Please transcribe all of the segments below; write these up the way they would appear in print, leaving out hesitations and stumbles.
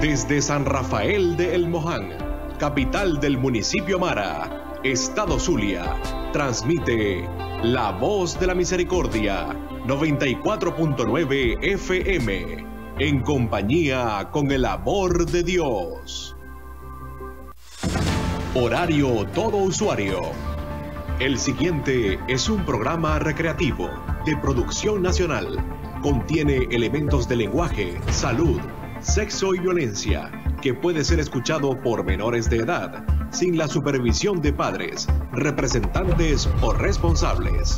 Desde San Rafael de El Moján, capital del municipio Mara, Estado Zulia, transmite La Voz de la Misericordia, 94.9 FM, en compañía con el amor de Dios. Horario todo usuario. El siguiente es un programa recreativo de producción nacional. Contiene elementos de lenguaje, salud, sexo y violencia que puede ser escuchado por menores de edad, sin la supervisión de padres, representantes o responsables.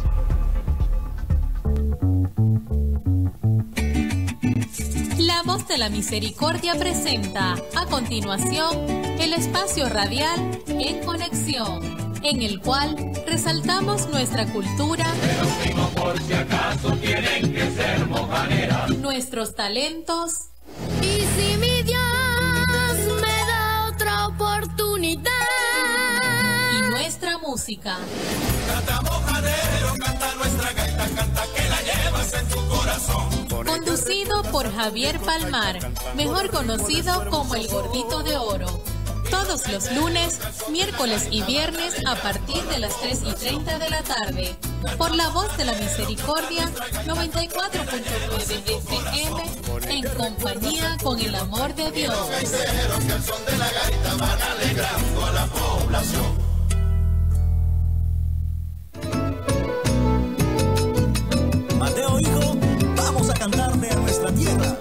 La Voz de la Misericordia presenta a continuación el espacio radial En Conexión, en el cual resaltamos nuestra cultura, pero digo por si acaso tienen que ser mojaneras, nuestros talentos. Y si mi Dios me da otra oportunidad, y nuestra música. Canta mojanero, canta nuestra gaita, canta que la llevas en tu corazón. Conducido por Javier Palmar, mejor conocido como el Gordito de Oro. Todos los lunes, miércoles y viernes a partir de las 3:30 de la tarde. Por La Voz de la Misericordia, 94.9 FM, en compañía con el amor de Dios. Que al son de la gaita van alegrando a la población. Mateo, hijo, vamos a cantarle a nuestra tierra.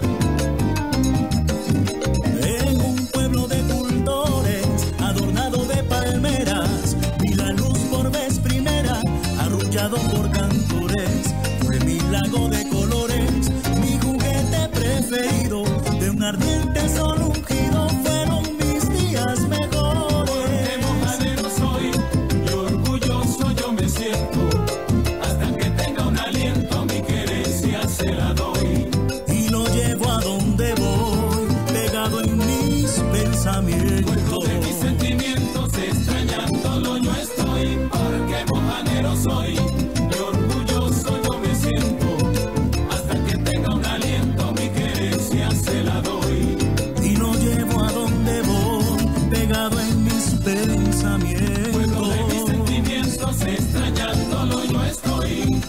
En un pueblo de cultores, adornado de palmeras, vi la luz por vez primera, arrullado por cantores. Fue mi lago de colores, mi juguete preferido, de un ardiente sol ungido, fueron mis días mejores. Porque mojanero soy y orgulloso yo me siento, hasta que tenga un aliento mi querencia se la doy. Y lo llevo a donde voy, pegado en mis pensamientos. Pueblo de mis sentimientos, extrañándolo yo estoy, porque mojanero soy y orgulloso yo me siento, hasta que tenga un aliento mi querencia se la doy. Y lo llevo a donde voy, pegado en mis pensamientos. Pueblo de mis sentimientos, extrañándolo yo estoy.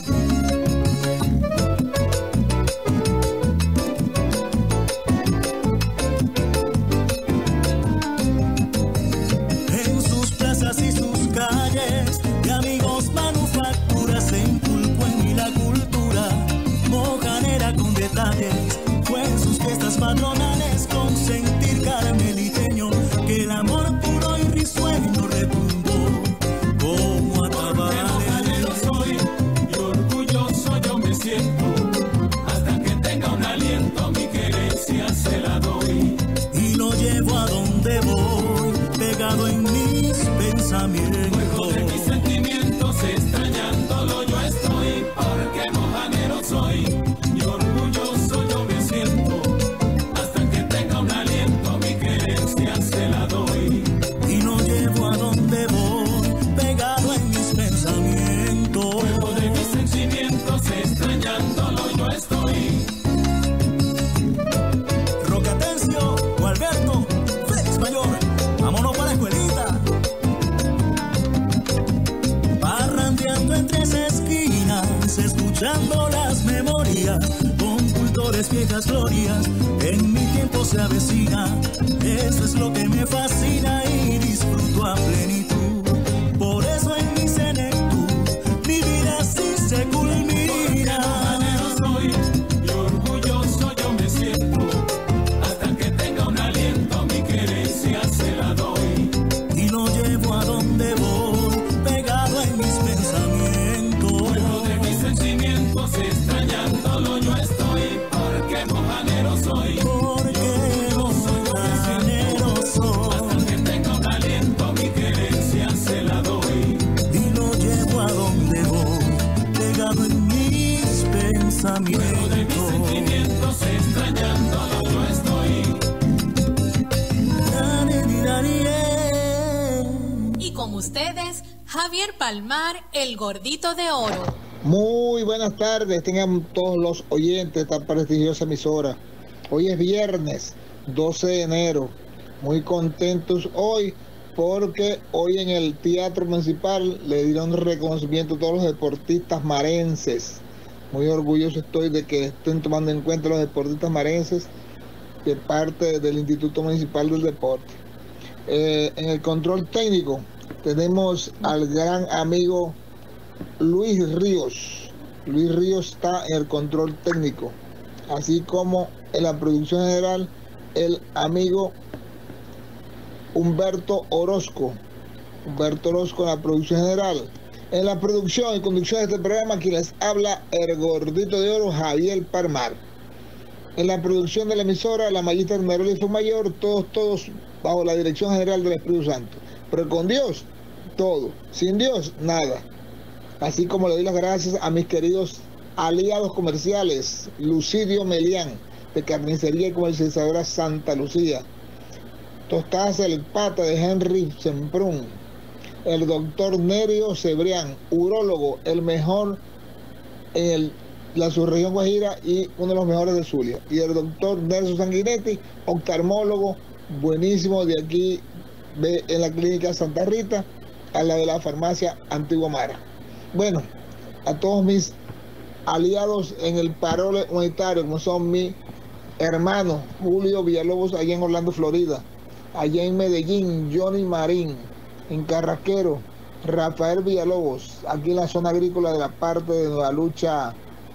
En sus plazas y sus calles, de amigos manufacturas, se inculcó en mí la cultura mojanera con detalles. Fue en sus fiestas patronales con sentir carmeliteño que el amor puro y risueño retumbó como Porque atabales. mojanero soy y orgulloso yo me siento, hasta que tenga un aliento mi querencia se la doy. Y lo llevo a donde voy, pegado en mis pensamientos. Fuego de mis sentimientos, extrañándolo yo estoy, porque mojanero soy y orgulloso yo me siento, hasta que tenga un aliento mi querencia se la doy. Y lo llevo a donde voy, pegado en mis pensamientos. Fuego de mis sentimientos, extrañándolo yo estoy. Roque Atencio, Gualberto, Félix Mayor, vámonos para la escuelita. Parrandeando en tres esquinas, escuchando las memorias, con cultores viejas glorias, en mi tiempo se avecina. Eso es lo que me fascina y disfruto a plenitud. Por eso en mi senectud, mi vida así se culmina. Mojanero soy y orgulloso yo me siento, hasta que tenga un aliento mi querencia se la doy. Y lo llevo a donde voy, pegado en mis pensamientos. Fuego de mis sentimientos, extrañándolo yo estoy, porque mojanero soy. Porque no soy generoso, Hasta que tenga un aliento mi querencia se la doy. y lo llevo a donde voy, pegado en mis pensamientos. Fuego de mis sentimientos, extrañándolo yo estoy. Y con ustedes, Javier Palmar, el Gordito de Oro. Muy buenas tardes, tengan todos los oyentes de esta prestigiosa emisora. Hoy es viernes 12 de enero. Muy contentos hoy porque hoy en el Teatro Municipal le dieron reconocimiento a todos los deportistas marenses. Muy orgulloso estoy de que estén tomando en cuenta los deportistas marenses de parte del Instituto Municipal del Deporte. En el control técnico tenemos al gran amigo Luis Ríos. Luis Ríos está en el control técnico, así como en la producción general el amigo Humberto Orozco. Humberto Orozco en la producción general. En la producción y conducción de este programa, quien les habla, el gordito de oro, Javier Palmar. En la producción de la emisora, la magistra Meroli Mayor, todos bajo la dirección general del Espíritu Santo. Pero con Dios, todo. Sin Dios, nada. Así como le doy las gracias a mis queridos aliados comerciales, Lucidio Melián, de Carnicería y Comercializadora Santa Lucía, Tostadas El Pata de Henry Semprún, el doctor Nerio Cebrián, urólogo, el mejor en la subregión Guajira y uno de los mejores de Zulia, y el doctor Nelson Sanguinetti, oftalmólogo, buenísimo, de aquí en la clínica Santa Rita, a la de la farmacia Antigua Mara. Bueno, a todos mis aliados en el paro humanitario, como son mi hermano Julio Villalobos, allá en Orlando, Florida, allá en Medellín, Johnny Marín, en Carraquero, Rafael Villalobos, aquí en la zona agrícola de la parte de Nueva Lucha,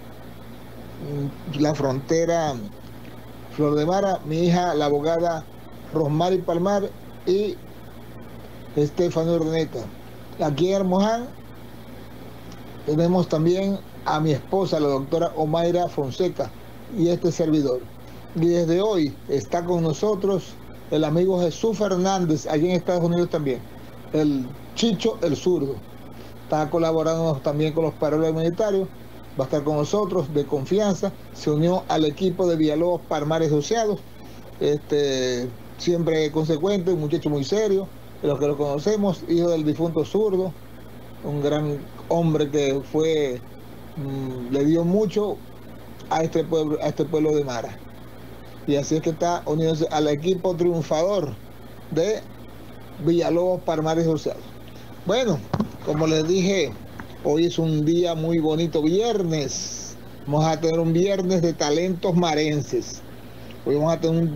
la frontera Flor de Mara, mi hija, la abogada Rosmary Palmar y Estefanía Urdaneta. Aquí en Hermoján tenemos también a mi esposa, la doctora Omaira Fonseca, y este servidor. Y desde hoy está con nosotros el amigo Jesús Fernández, allí en Estados Unidos también, el Chicho el Zurdo. Está colaborando también con los paroles humanitarios, va a estar con nosotros de confianza, se unió al equipo de Villalobos Palmar Asociados, siempre consecuente, un muchacho muy serio, de los que lo conocemos, hijo del difunto Zurdo, un gran hombre que fue, le dio mucho a este pueblo de Mara. Y así es que está uniéndose al equipo triunfador de Villalobos Palmar Asociados. Bueno, como les dije, hoy es un día muy bonito, viernes. Vamos a tener un viernes de talentos marenses. Hoy vamos a tener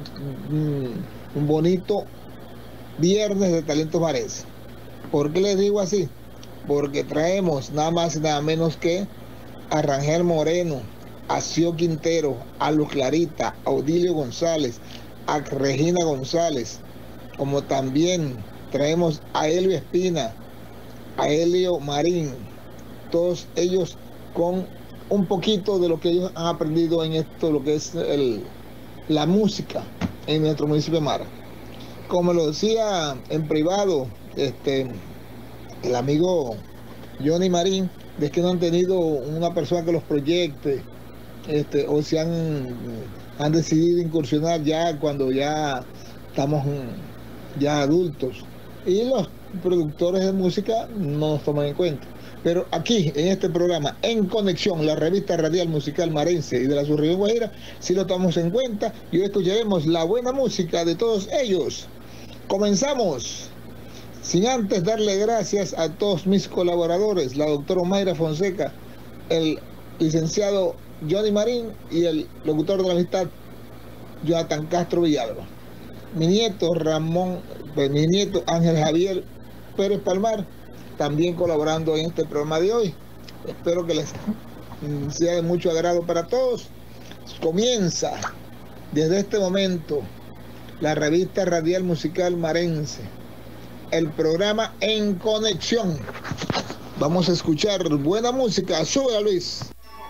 un bonito viernes de talentos marenses. ¿Por qué les digo así? Porque traemos nada más y nada menos que a Rangel Moreno, a Cio Quintero, a Luz Clarita, a Odilio González, a Regina González, como también traemos a Elio Espina, a Elio Marín, todos ellos con un poquito de lo que ellos han aprendido en esto, lo que es la música en nuestro municipio de Mara. Como lo decía en privado el amigo Johnny Marín, es que no han tenido una persona que los proyecte, o se han decidido incursionar ya cuando ya estamos ya adultos, y los productores de música no nos toman en cuenta. Pero aquí, en este programa, En Conexión, la revista radial musical marense y de la subregión Guajira, sí lo tomamos en cuenta, y hoy escucharemos la buena música de todos ellos. Comenzamos, sin antes darle gracias a todos mis colaboradores, la doctora Omaira Fonseca, el licenciado Johnny Marín y el locutor de la amistad, Jonathan Castro Villalba. Mi nieto Ángel Javier Pérez Palmar, también colaborando en este programa de hoy. Espero que les sea de mucho agrado para todos. Comienza desde este momento la revista radial musical marense, el programa En Conexión. Vamos a escuchar buena música. Súbela, Luis.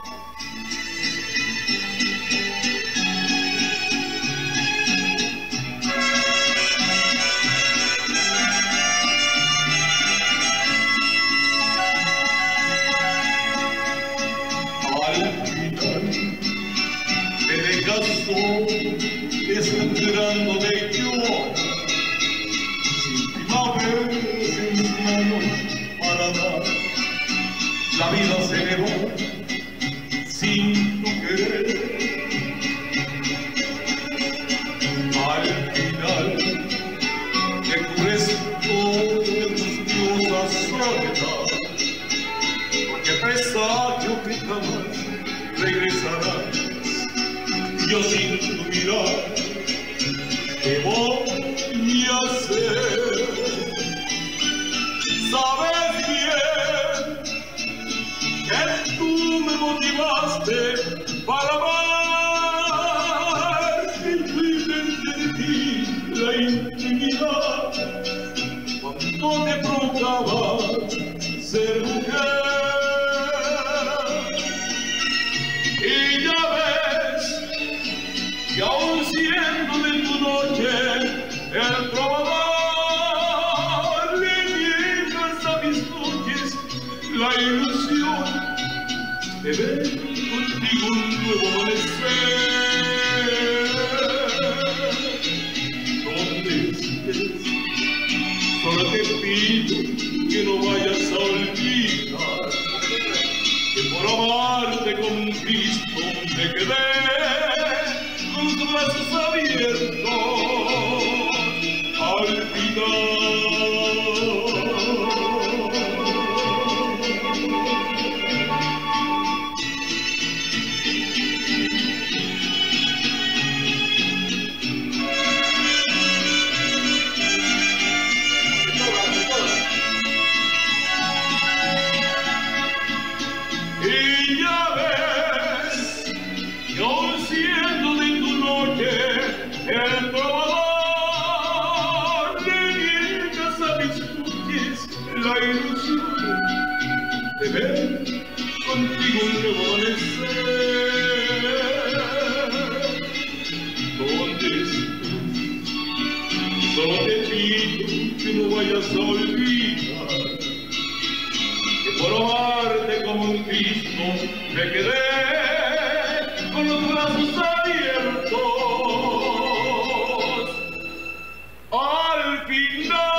Desangrando de llorar, sin primavera, sin manos para dar, la vida se me va sin tu querer. Al suspirar. ¿Qué voy a hacer? Sabes bien que tú me motivaste para amar, y fui frente de ti la intimidad, cuando te provocaba ser mujer. Y ya ves que aún siendo de tu noche el trovador, le niegas a mis noches la ilusión de ver contigo un nuevo amanecer. ¿Dónde estés? Solo te pido que no vayas a olvidar que por amarte con Cristo me quedé con los brazos abiertos al final. Y ya ves que aún siendo de tu noche el trovador, le niegas a mis noches la ilusión de ver contigo un nuevo amanecer. ¿Dónde estás? Solo te pido que no vayas a olvidar que por amarte como un Cristo me quedé con los brazos abiertos al final.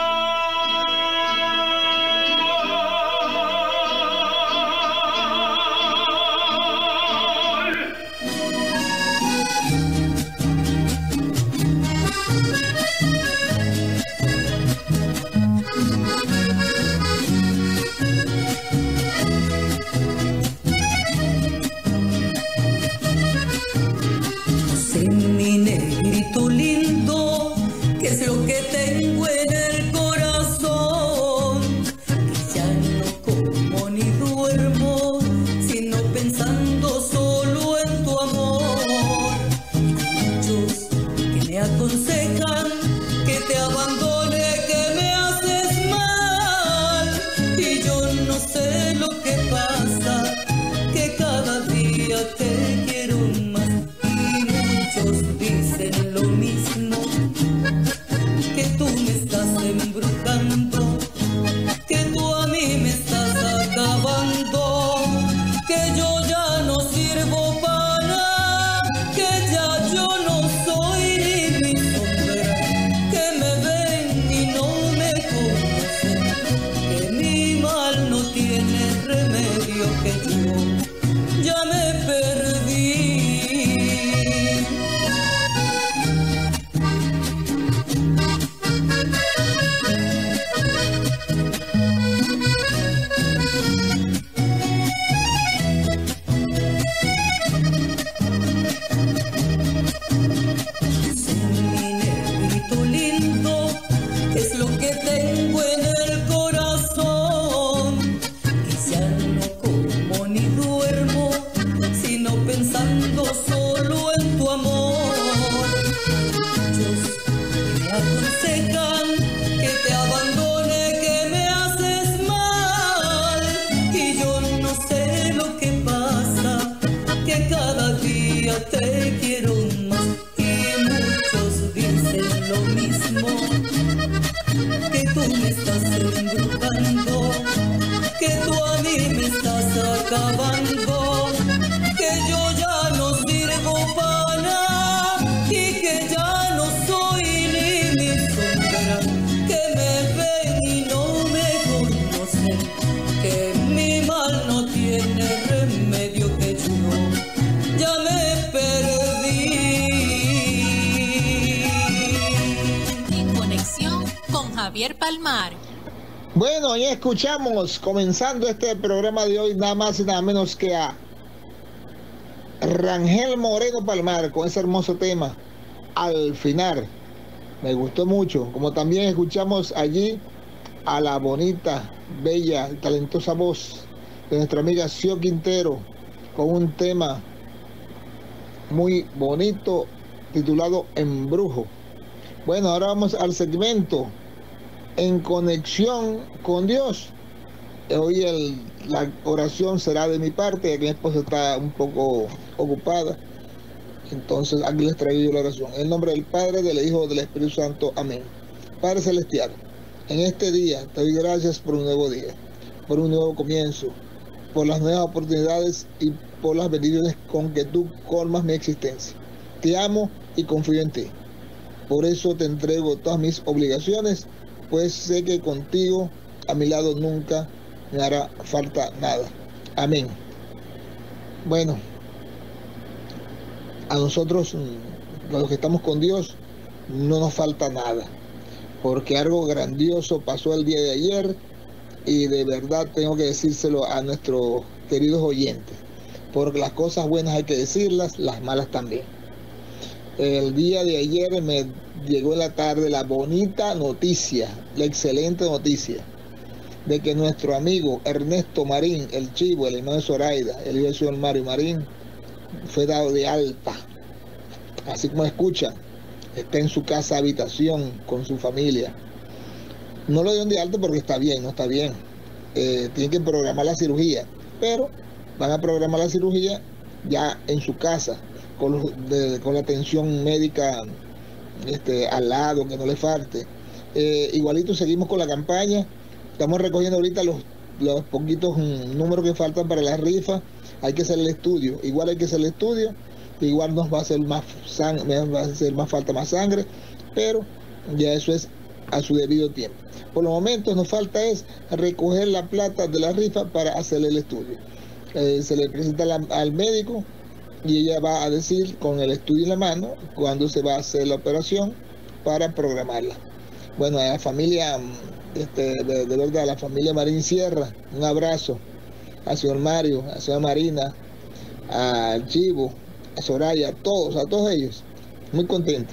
Javier Palmar. Bueno, ya escuchamos, comenzando este programa de hoy, nada más y nada menos que a Rangel Moreno Palmar con ese hermoso tema, Al Final. Me gustó mucho, como también escuchamos allí a la bonita, bella, talentosa voz de nuestra amiga Sio Quintero con un tema muy bonito titulado Embrujo. Bueno, ahora vamos al segmento En Conexión con Dios. Hoy la oración será de mi parte, ya que mi esposa está un poco ocupada. Entonces aquí les traigo yo la oración. En el nombre del Padre, del Hijo, del Espíritu Santo. Amén. Padre Celestial, en este día te doy gracias por un nuevo día, por un nuevo comienzo, por las nuevas oportunidades y por las bendiciones con que tú colmas mi existencia. Te amo y confío en ti. Por eso te entrego todas mis obligaciones, pues sé que contigo a mi lado nunca me hará falta nada. Amén. Bueno, a nosotros, los que estamos con Dios, no nos falta nada, porque algo grandioso pasó el día de ayer y de verdad tengo que decírselo a nuestros queridos oyentes, porque las cosas buenas hay que decirlas, las malas también. El día de ayer me llegó en la tarde la bonita noticia, la excelente noticia, de que nuestro amigo Ernesto Marín, el Chivo, el hermano de Zoraida, el hijo del señor Mario Marín, fue dado de alta. Así como escuchan, está en su casa habitación con su familia. No lo dieron de alta porque está bien, no está bien. Tienen que programar la cirugía, pero van a programar la cirugía ya en su casa, con la atención médica al lado, que no le falte. Igualito seguimos con la campaña. Estamos recogiendo ahorita los poquitos números que faltan para la rifa. Hay que hacer el estudio. Igual hay que hacer el estudio. Igual nos va a hacer más falta más sangre, pero ya eso es a su debido tiempo. Por los momentos nos falta es recoger la plata de la rifa para hacer el estudio. Se le presenta al médico y ella va a decir con el estudio en la mano cuándo se va a hacer la operación para programarla. Bueno, a la familia, de verdad, a la familia Marín Sierra, un abrazo, al señor Mario, a la señora Marina, al Chivo, a Soraya, a todos ellos, muy contentos,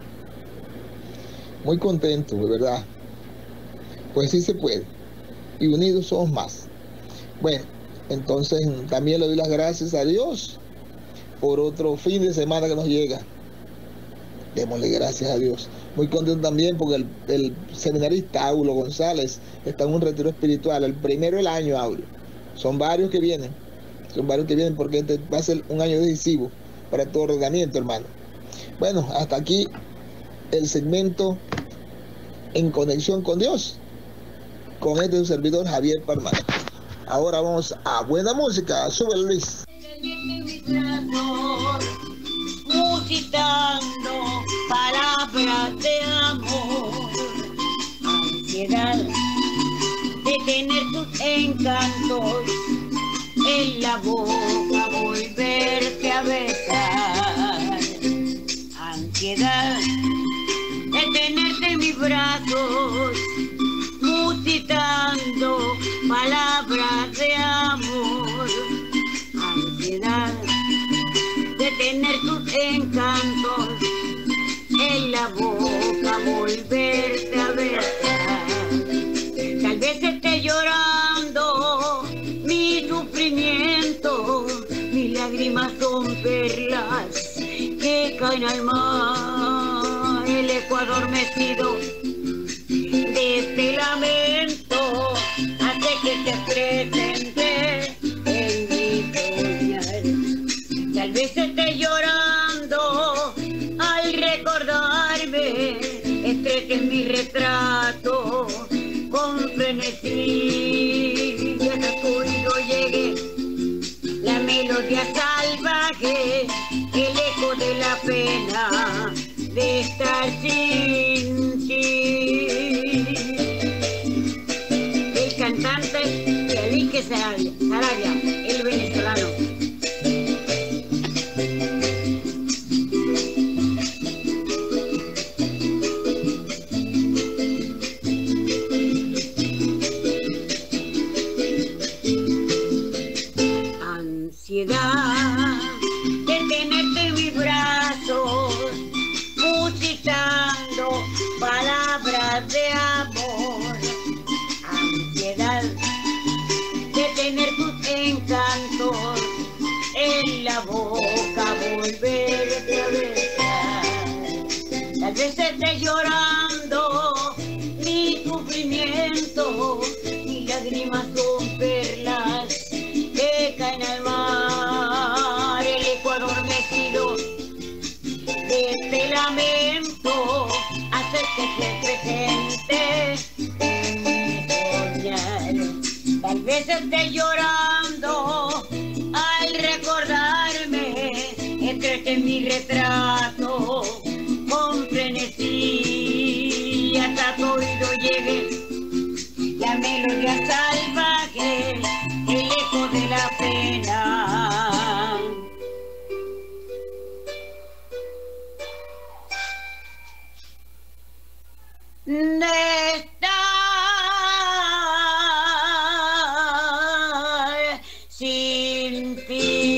de verdad. Pues sí se puede, y unidos somos más. Bueno, entonces también le doy las gracias a Dios por otro fin de semana que nos llega. Démosle gracias a Dios. Muy contento también porque el seminarista Aulo González está en un retiro espiritual, el primero del año, Aulo. Son varios que vienen porque este va a ser un año decisivo para todo ordenamiento, hermano. Bueno, hasta aquí el segmento En Conexión con Dios, con su servidor Javier Palmar. Ahora vamos a buena música. Súbele, Luis. Musitando palabras de amor, ansiedad de tener tus encantos en la boca, volverte a besar, ansiedad de tenerte en mis brazos, musitando palabras de amor, ansiedad de tener tus encantos en la boca, volverte a besar. Tal vez esté llorando mi sufrimiento, mis lágrimas son perlas que caen al mar, el eco adormecido de este lamento hace que te presente en mi soñar. Tal vez esté llorando al recordarme, estreche en mi retrato con frenesí, y hasta tu oído llegue la melodía salvaje, el eco de la pena de estar sin ti. El cantante Felipe Sarabia, el venezolano. Tal vez esté llorando mi sufrimiento, mis lágrimas son perlas que caen al mar. El eco adormecido de este lamento hace que se presente en mi soñar. Tal vez esté llorando al recordarme, escribe en mi retrato con frenesí, hasta tu oído llegue la melodía salvaje, el eco de la pena. De estar sin ti.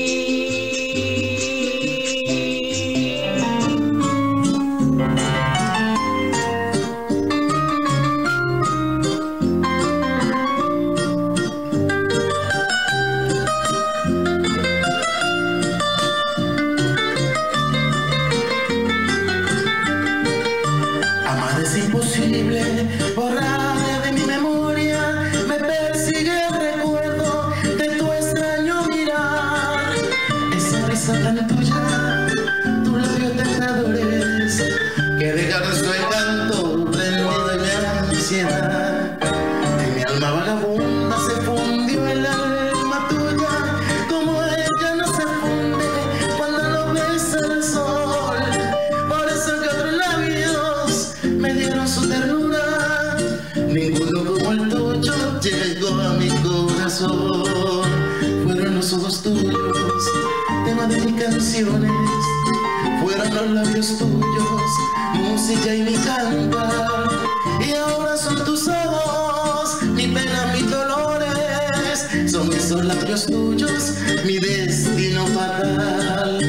Amar es imposible, borrar de mi memoria, me persigue el recuerdo de tu extraño mirar. Esa risa tan tuya, tu labio tentadores, que dejaron su encanto prendido en mi ansiedad. En mi alma vagabunda se fundió el alma tuya, como ella no se funde cuando lo besa el sol. Por eso que otros labios me dieron su ternura, ninguno como el tuyo llegó a mi corazón. Fueron los ojos tuyos, tema de mis canciones, fueron los labios tuyos, música y mi cantar. Y ahora son tus ojos, mi pena, mis dolores, son esos labios tuyos, mi destino fatal.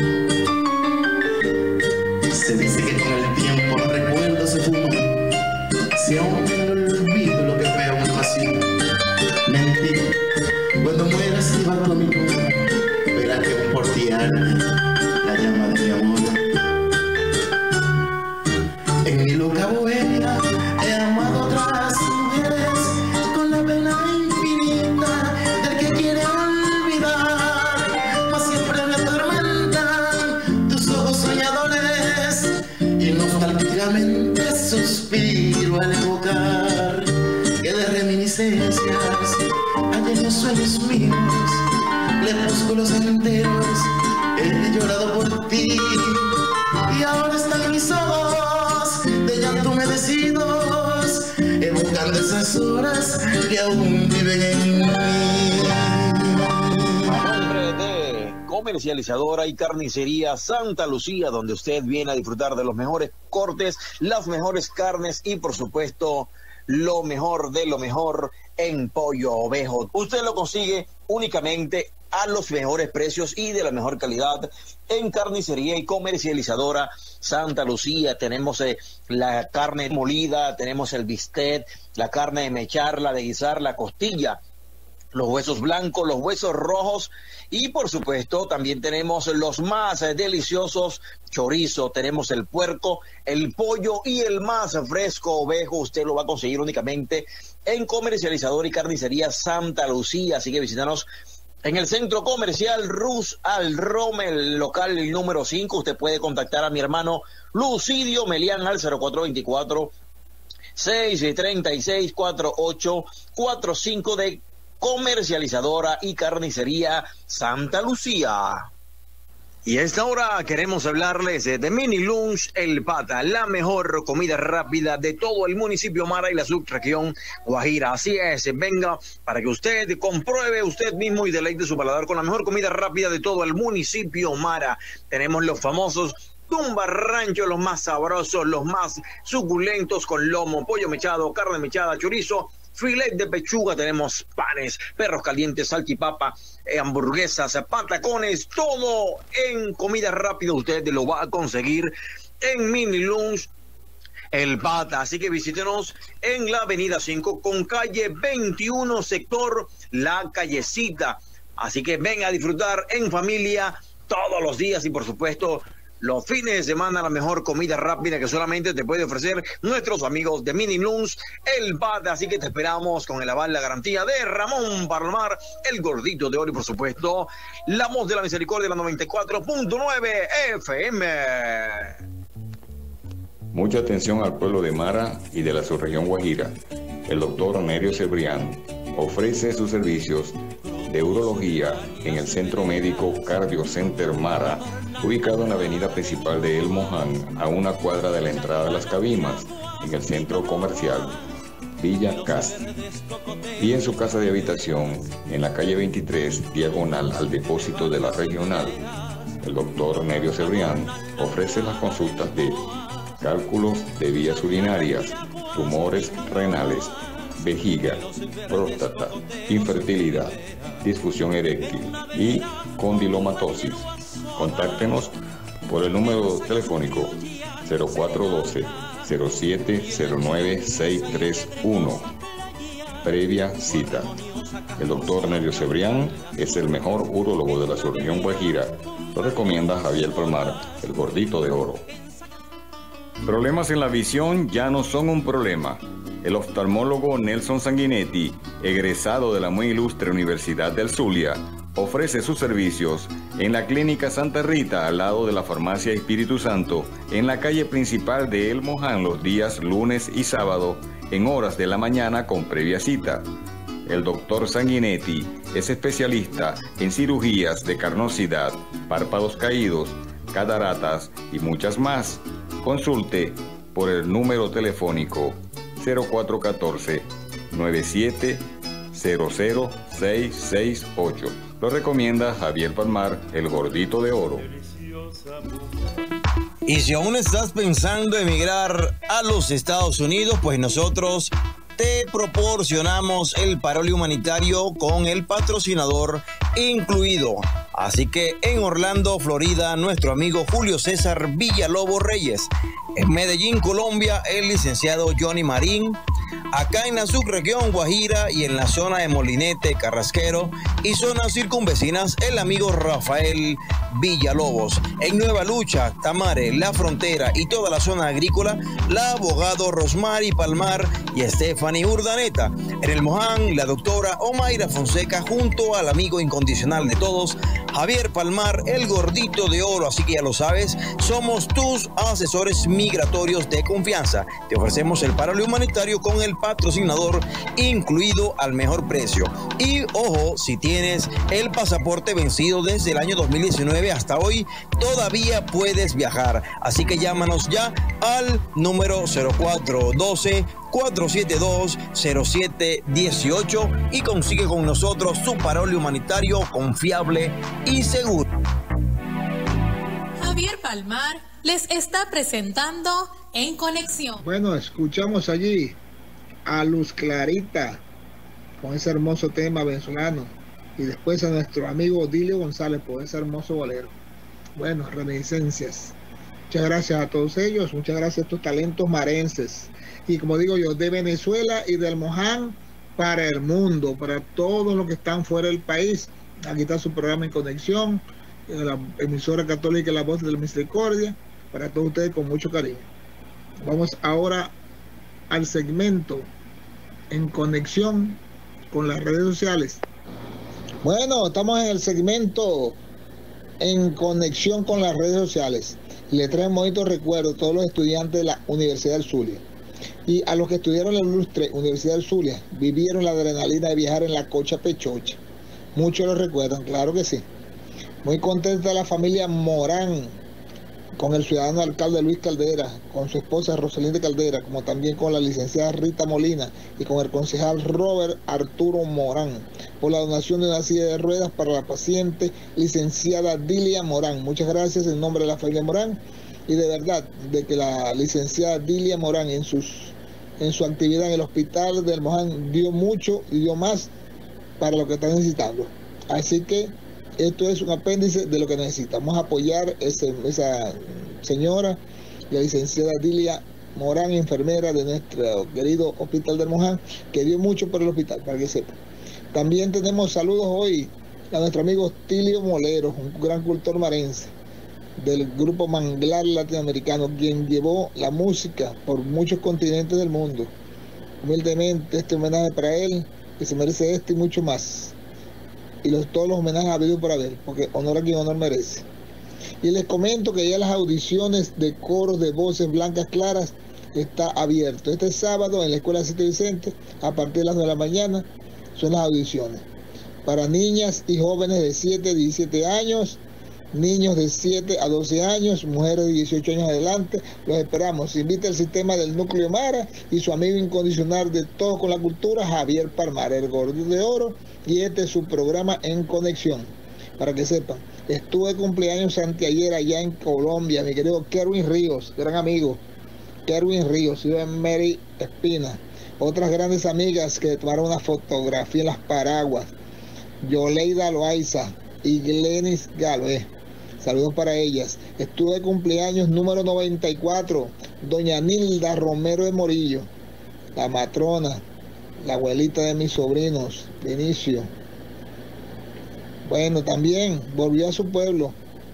Se dice que con el tiempo el recuerdo se fuma, si aún no olvido lo que fue una pasión. Mentira, cuando mueras y va a mi tumba, verás que por ti arde la llama de mi amor. En mi loca bohemia he amado otras mujeres con la pena infinita del que quiere olvidar, mas siempre me atormentan tus ojos soñadores y nostálgicamente suspiro al evocar que de reminiscencias hay en los sueños míos, crepúsculos enteros he llorado por ti. Y ahora están mis ojos de llanto humedecidos, evocando esas horas que aún viven en mí. A nombre de Comercializadora y Carnicería Santa Lucía, donde usted viene a disfrutar de los mejores cortes, las mejores carnes y por supuesto lo mejor de lo mejor en pollo ovejo. Usted lo consigue únicamente a los mejores precios y de la mejor calidad en Carnicería y Comercializadora Santa Lucía. Tenemos la carne molida, tenemos el bistec, la carne de mechar, la de guisar, la costilla, los huesos blancos, los huesos rojos y por supuesto también tenemos los más deliciosos chorizo, tenemos el puerco, el pollo y el más fresco ovejo. Usted lo va a conseguir únicamente en Comercializador y Carnicería Santa Lucía, así que visítanos en el Centro Comercial Rus al Rommel, local número 5. Usted puede contactar a mi hermano Lucidio Melián al 0424-636-4845 de Comercializadora y Carnicería Santa Lucía. Y a esta hora queremos hablarles de Mini Lunch El Pata, la mejor comida rápida de todo el municipio Mara y la subregión Guajira. Así es, venga para que usted compruebe usted mismo y deleite su paladar con la mejor comida rápida de todo el municipio Mara. Tenemos los famosos Tumba Rancho, los más sabrosos, los más suculentos con lomo, pollo mechado, carne mechada, chorizo, filet de pechuga, tenemos panes, perros calientes, salchipapa, hamburguesas, patacones, todo en comida rápida usted lo va a conseguir en Mini Lunch El Pata. Así que visítenos en la avenida 5 con calle 21, sector La Callecita. Así que venga a disfrutar en familia todos los días y por supuesto los fines de semana la mejor comida rápida que solamente te puede ofrecer nuestros amigos de Mini Lunch, el BAD. Así que te esperamos con el aval, la garantía de Ramón Palmar, el gordito de oro y por supuesto la voz de la misericordia de la 94.9 FM. Mucha atención al pueblo de Mara y de la subregión Guajira. El doctor Nerio Cebrián ofrece sus servicios de urología en el Centro Médico Cardio Center Mara, ubicado en la avenida principal de El Moján, a una cuadra de la entrada de Las Cabimas, en el centro comercial Villa Cast, y en su casa de habitación en la calle 23, diagonal al depósito de la regional. El doctor Nerio Cebrián ofrece las consultas de cálculos de vías urinarias, tumores renales, vejiga, próstata, infertilidad, disfunción eréctil y condilomatosis. Contáctenos por el número telefónico 0412-0709-631. Previa cita. El doctor Nerio Cebrián es el mejor urólogo de la subregión Guajira. Lo recomienda Javier Palmar, el gordito de oro. Problemas en la visión ya no son un problema. El oftalmólogo Nelson Sanguinetti, egresado de la muy ilustre Universidad del Zulia, ofrece sus servicios en la Clínica Santa Rita, al lado de la Farmacia Espíritu Santo, en la calle principal de El Moján, los días lunes y sábado, en horas de la mañana con previa cita. El doctor Sanguinetti es especialista en cirugías de carnosidad, párpados caídos, cataratas y muchas más. Consulte por el número telefónico 0414-9700-668. Lo recomienda Javier Palmar, el gordito de oro. Y si aún estás pensando en emigrar a los Estados Unidos, pues nosotros te proporcionamos el parol humanitario con el patrocinador incluido. Así que en Orlando, Florida, nuestro amigo Julio César Villalobos Reyes. En Medellín, Colombia, el licenciado Johnny Marín. Acá en la subregión Guajira y en la zona de Molinete, Carrasquero y zonas circunvecinas, el amigo Rafael Villalobos. En Nueva Lucha, Tamare, La Frontera y toda la zona agrícola, la abogado Rosmary Palmar y Stephanie Urdaneta. En el Moján, la doctora Omaira Fonseca junto al amigo incondicional de todos, Javier Palmar, el gordito de oro. Así que ya lo sabes, somos tus asesores migratorios de confianza. Te ofrecemos el parol humanitario con el patrocinador incluido al mejor precio. Y ojo, si tienes el pasaporte vencido desde el año 2019 hasta hoy, todavía puedes viajar. Así que llámanos ya al número 0412-472-0718 y consigue con nosotros su parol humanitario confiable y seguro. Javier Palmar les está presentando En Conexión. Bueno, escuchamos allí a Luz Clarita con ese hermoso tema venezolano y después a nuestro amigo Dilio González por ese hermoso bolero. Bueno, reminiscencias. Muchas gracias a todos ellos, muchas gracias a estos talentos marenses y como digo yo, de Venezuela y del Moján para el mundo, para todos los que están fuera del país. Aquí está su programa En Conexión, la emisora católica La Voz de la Misericordia, para todos ustedes con mucho cariño. Vamos ahora al segmento En Conexión con las redes sociales. Bueno, estamos en el segmento En Conexión con las redes sociales. Le traen bonitos recuerdos a todos los estudiantes de la Universidad del Zulia y a los que estudiaron en la ilustre Universidad del Zulia, vivieron la adrenalina de viajar en la Cocha Pechocha. Muchos lo recuerdan, claro que sí. Muy contenta la familia Morán con el ciudadano alcalde Luis Caldera, con su esposa Rosalinda Caldera, como también con la licenciada Rita Molina y con el concejal Robert Arturo Morán, por la donación de una silla de ruedas para la paciente licenciada Dilia Morán. Muchas gracias en nombre de la familia Morán y de verdad de que la licenciada Dilia Morán en su actividad en el hospital del Moján dio mucho y dio más para lo que está necesitando. Así que esto es un apéndice de lo que necesitamos apoyar esa señora, la licenciada Dilia Morán, enfermera de nuestro querido hospital del Moján, que dio mucho por el hospital, para que sepa. También tenemos saludos hoy a nuestro amigo Tilio Moleros, un gran cultor marense. del grupo Manglar Latinoamericano, quien llevó la música por muchos continentes del mundo. Humildemente este homenaje para él, que se merece este y mucho más. Y todos los homenajes habidos por haber, porque honor a quien honor merece. Y les comento que ya las audiciones de coros de voces blancas claras está abierto. Este sábado en la Escuela Cito Vicente, a partir de las 9 de la mañana, son las audiciones. Para niñas y jóvenes de 7 a 17 años, niños de 7 a 12 años, mujeres de 18 años adelante, los esperamos. Invita al sistema del Núcleo Mara y su amigo incondicional de Todo con la Cultura, Javier Palmar, el Gordito de Oro, y este es su programa En Conexión. Para que sepan, estuve de cumpleaños anteayer allá en Colombia, mi querido Kerwin Ríos, gran amigo, Kerwin Ríos, y Mary Espina, otras grandes amigas que tomaron una fotografía en las paraguas, Yoleida Loaiza y Glenis Galvez. Saludos para ellas. Estuve de cumpleaños número 94, doña Nilda Romero de Morillo, la matrona, la abuelita de mis sobrinos, Vinicio. Bueno, también volvió a su pueblo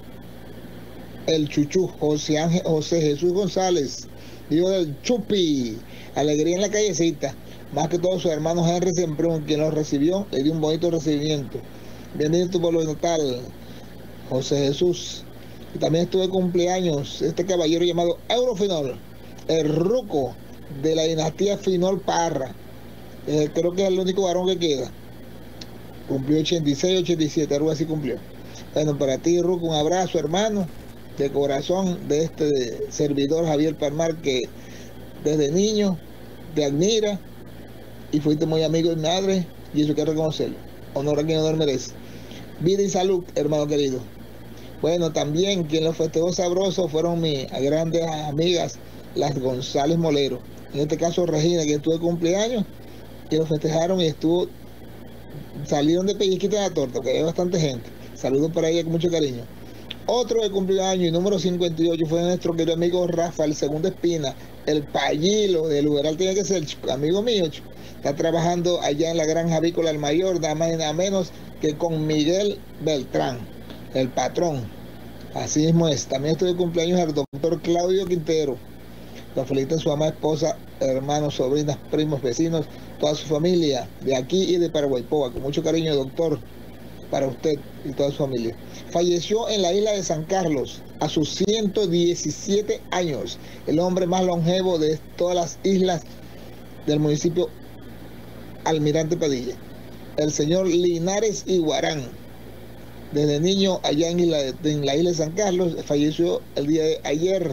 el Chuchú, José Jesús González, hijo del Chupi, alegría en la callecita. Más que todo su hermano Henry Semprún, quien lo recibió, le dio un bonito recibimiento. Bienvenido a tu pueblo natal, José Jesús. Y también estuve de cumpleaños este caballero llamado Eurofinol, el ruco de la dinastía Finol Parra. Creo que es el único varón que queda. Cumplió 86, 87, algo así cumplió. Bueno, para ti, ruco, un abrazo, hermano, de corazón, de este servidor Javier Palmar, que desde niño te admira y fuiste muy amigo de mi madre, y eso hay que reconocerlo. Honor a quien honor merece. Vida y salud, hermano querido. Bueno, también quien lo festejó sabroso fueron mis grandes amigas, las González Molero. En este caso Regina, que estuvo de cumpleaños, que lo festejaron y salieron de pellizquita de la torta, que hay bastante gente. Saludos para ella con mucho cariño. Otro de cumpleaños y número 58 fue nuestro querido amigo Rafael Segundo Espina, el payilo del Uberal, tiene que ser, amigo mío, está trabajando allá en la Granja Avícola El Mayor, nada más y nada menos que con Miguel Beltrán, el patrón. Así mismo es. También estoy de cumpleaños al doctor Claudio Quintero. Lo felicita su amada esposa, hermanos, sobrinas, primos, vecinos, toda su familia de aquí y de Paraguaypoa. Con mucho cariño, doctor, para usted y toda su familia. Falleció en la isla de San Carlos a sus 117 años, el hombre más longevo de todas las islas del municipio Almirante Padilla, el señor Linares Iguarán. Desde niño allá en la isla de San Carlos, falleció el día de ayer.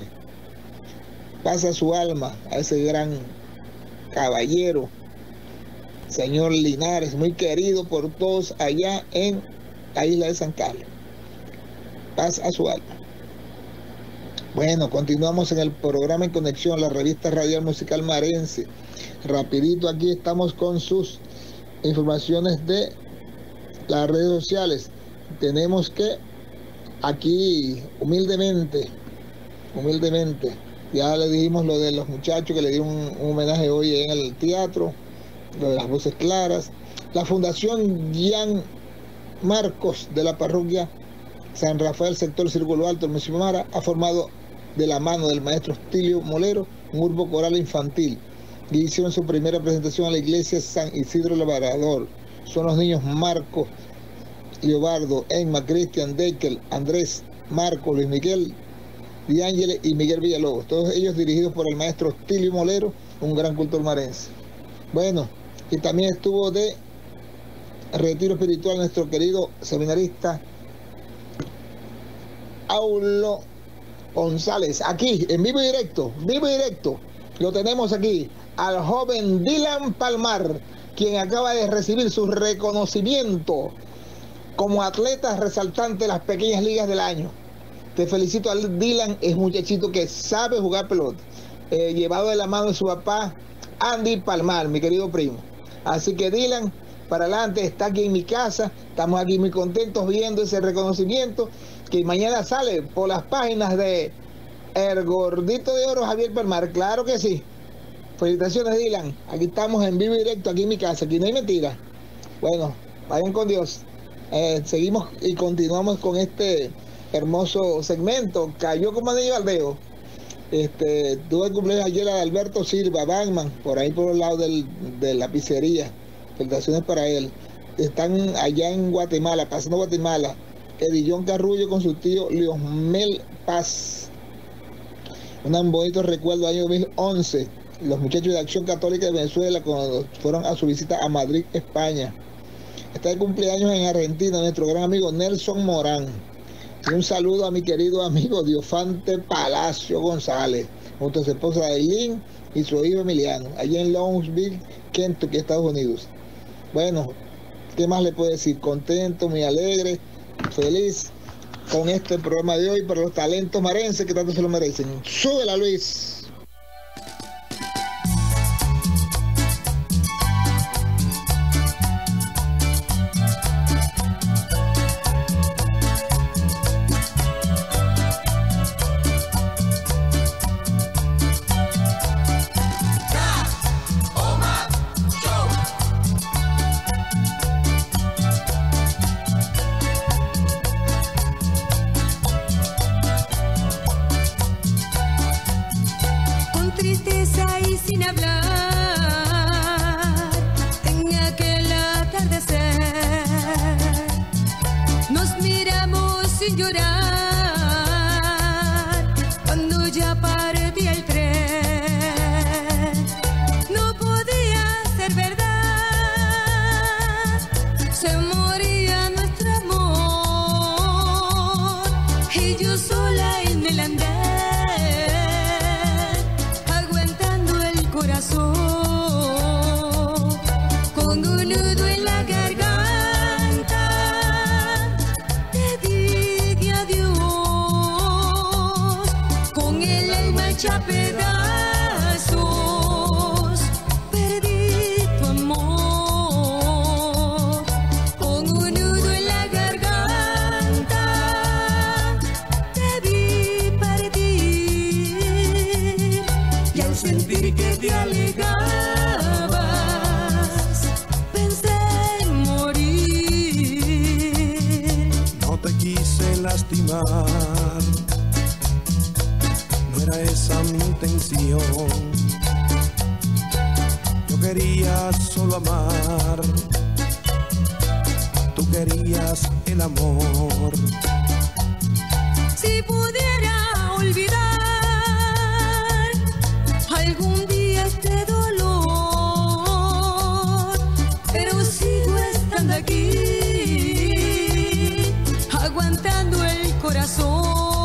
Pasa su alma a ese gran caballero, señor Linares, muy querido por todos allá en la isla de San Carlos. Paz a su alma. Bueno, continuamos en el programa En Conexión, la revista radial musical marense. Rapidito, aquí estamos con sus informaciones de las redes sociales. Tenemos que aquí humildemente, ya le dijimos lo de los muchachos que le dieron un homenaje hoy en el teatro, lo de las voces claras. La Fundación Gian Marcos de la parroquia San Rafael, sector Círculo Alto, el municipio Mara, ha formado de la mano del maestro Stilio Molero un grupo coral infantil y hicieron su primera presentación a la iglesia San Isidro Labrador. Son los niños Marcos, Leobardo, Emma, Cristian, Deckel, Andrés, Marco, Luis Miguel, Di Ángeles y Miguel Villalobos, todos ellos dirigidos por el maestro Stilio Molero, un gran cultor marense. Bueno, y también estuvo de retiro espiritual nuestro querido seminarista Aulo González, aquí en vivo y directo, lo tenemos aquí, al joven Dylan Palmar, quien acaba de recibir su reconocimiento como atleta resaltante de las pequeñas ligas del año. Te felicito al Dylan, es un muchachito que sabe jugar pelota, llevado de la mano de su papá Andy Palmar, mi querido primo. Así que Dylan, para adelante, está aquí en mi casa, estamos aquí muy contentos viendo ese reconocimiento que mañana sale por las páginas de El Gordito de Oro Javier Palmar, claro que sí. Felicitaciones, Dylan, aquí estamos en vivo y directo, aquí en mi casa, aquí no hay mentira. Bueno, vayan con Dios. Seguimos y continuamos con este hermoso segmento. Cayó como anillo al dedo. Tuve el cumpleaños ayer a Alberto Silva, Batman, por ahí por el lado de la pizzería. Felicitaciones para él. Están allá en Guatemala, pasando Guatemala. Edillón Carrullo con su tío Leomel Paz. Un bonito recuerdo del año 2011. Los muchachos de Acción Católica de Venezuela cuando fueron a su visita a Madrid, España. Está de cumpleaños en Argentina nuestro gran amigo Nelson Morán. Y un saludo a mi querido amigo Diofante Palacio González, junto a su esposa Aileen y su hijo Emiliano, allá en Louisville, Kentucky, Estados Unidos. Bueno, ¿qué más le puedo decir? Contento, muy alegre, feliz con este programa de hoy para los talentos marenses que tanto se lo merecen. ¡Súbela, Luis! No era esa mi intención. Yo quería solo amar, tú querías el amor. Si pudiera olvidar algún día este dolor, pero sigo estando aquí, aguantando el corazón.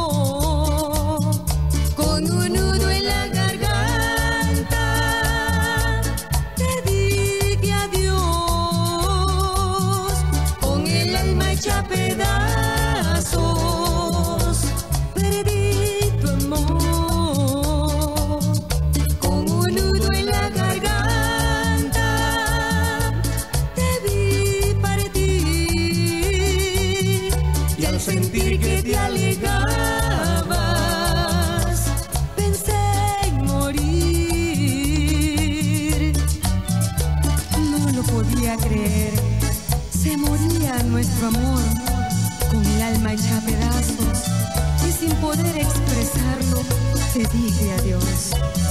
Con un nudo en la garganta te dije adiós, con el alma hecha pedazos perdí tu amor. Con un nudo en la garganta te vi partir, y al sentir que te alejabas pensé en morir. No lo podía creer, se moría nuestro amor, con el alma hecha pedazos, y sin poder expresarlo te dije adiós.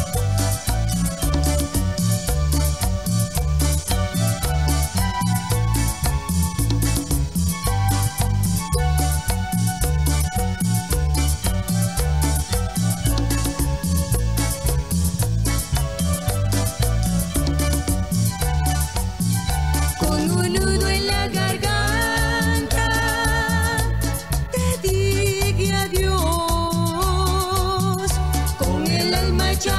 Con un nudo en la garganta te dije adiós, con el alma hecha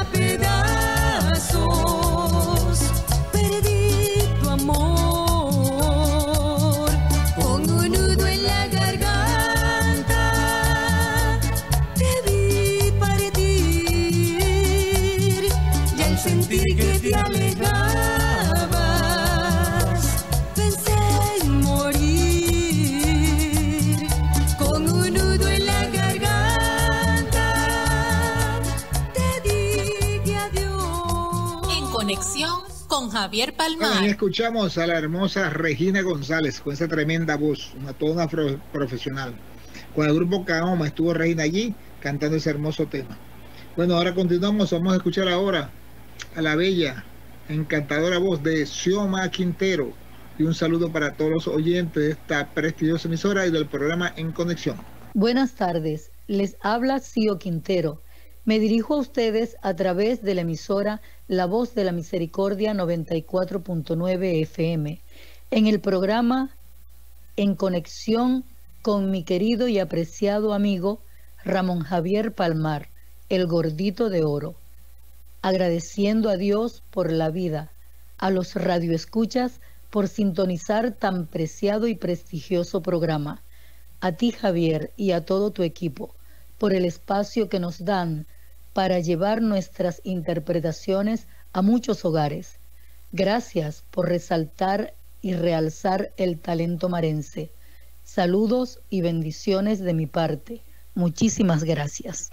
pedazos perdí tu amor. Con un nudo en la garganta te vi partir, y al sentir que te alejabas pensé en morir. Con un nudo en la garganta te dije adiós. En conexión con Javier Palmar. Bueno, ahí escuchamos a la hermosa Regina González con esa tremenda voz, toda una profesional. Con el grupo Kaoma estuvo Reina allí cantando ese hermoso tema. Bueno, ahora continuamos. Vamos a escuchar ahora a la bella, encantadora voz de Xioma Quintero. Y un saludo para todos los oyentes de esta prestigiosa emisora y del programa En Conexión. Buenas tardes, les habla Xio Quintero. Me dirijo a ustedes a través de la emisora La Voz de la Misericordia 94.9 FM, en el programa En Conexión con mi querido y apreciado amigo Ramón Javier Palmar, el gordito de oro, agradeciendo a Dios por la vida, a los radioescuchas por sintonizar tan preciado y prestigioso programa, a ti Javier y a todo tu equipo, por el espacio que nos dan para llevar nuestras interpretaciones a muchos hogares. Gracias por resaltar y realzar el talento marense. Saludos y bendiciones de mi parte. Muchísimas gracias.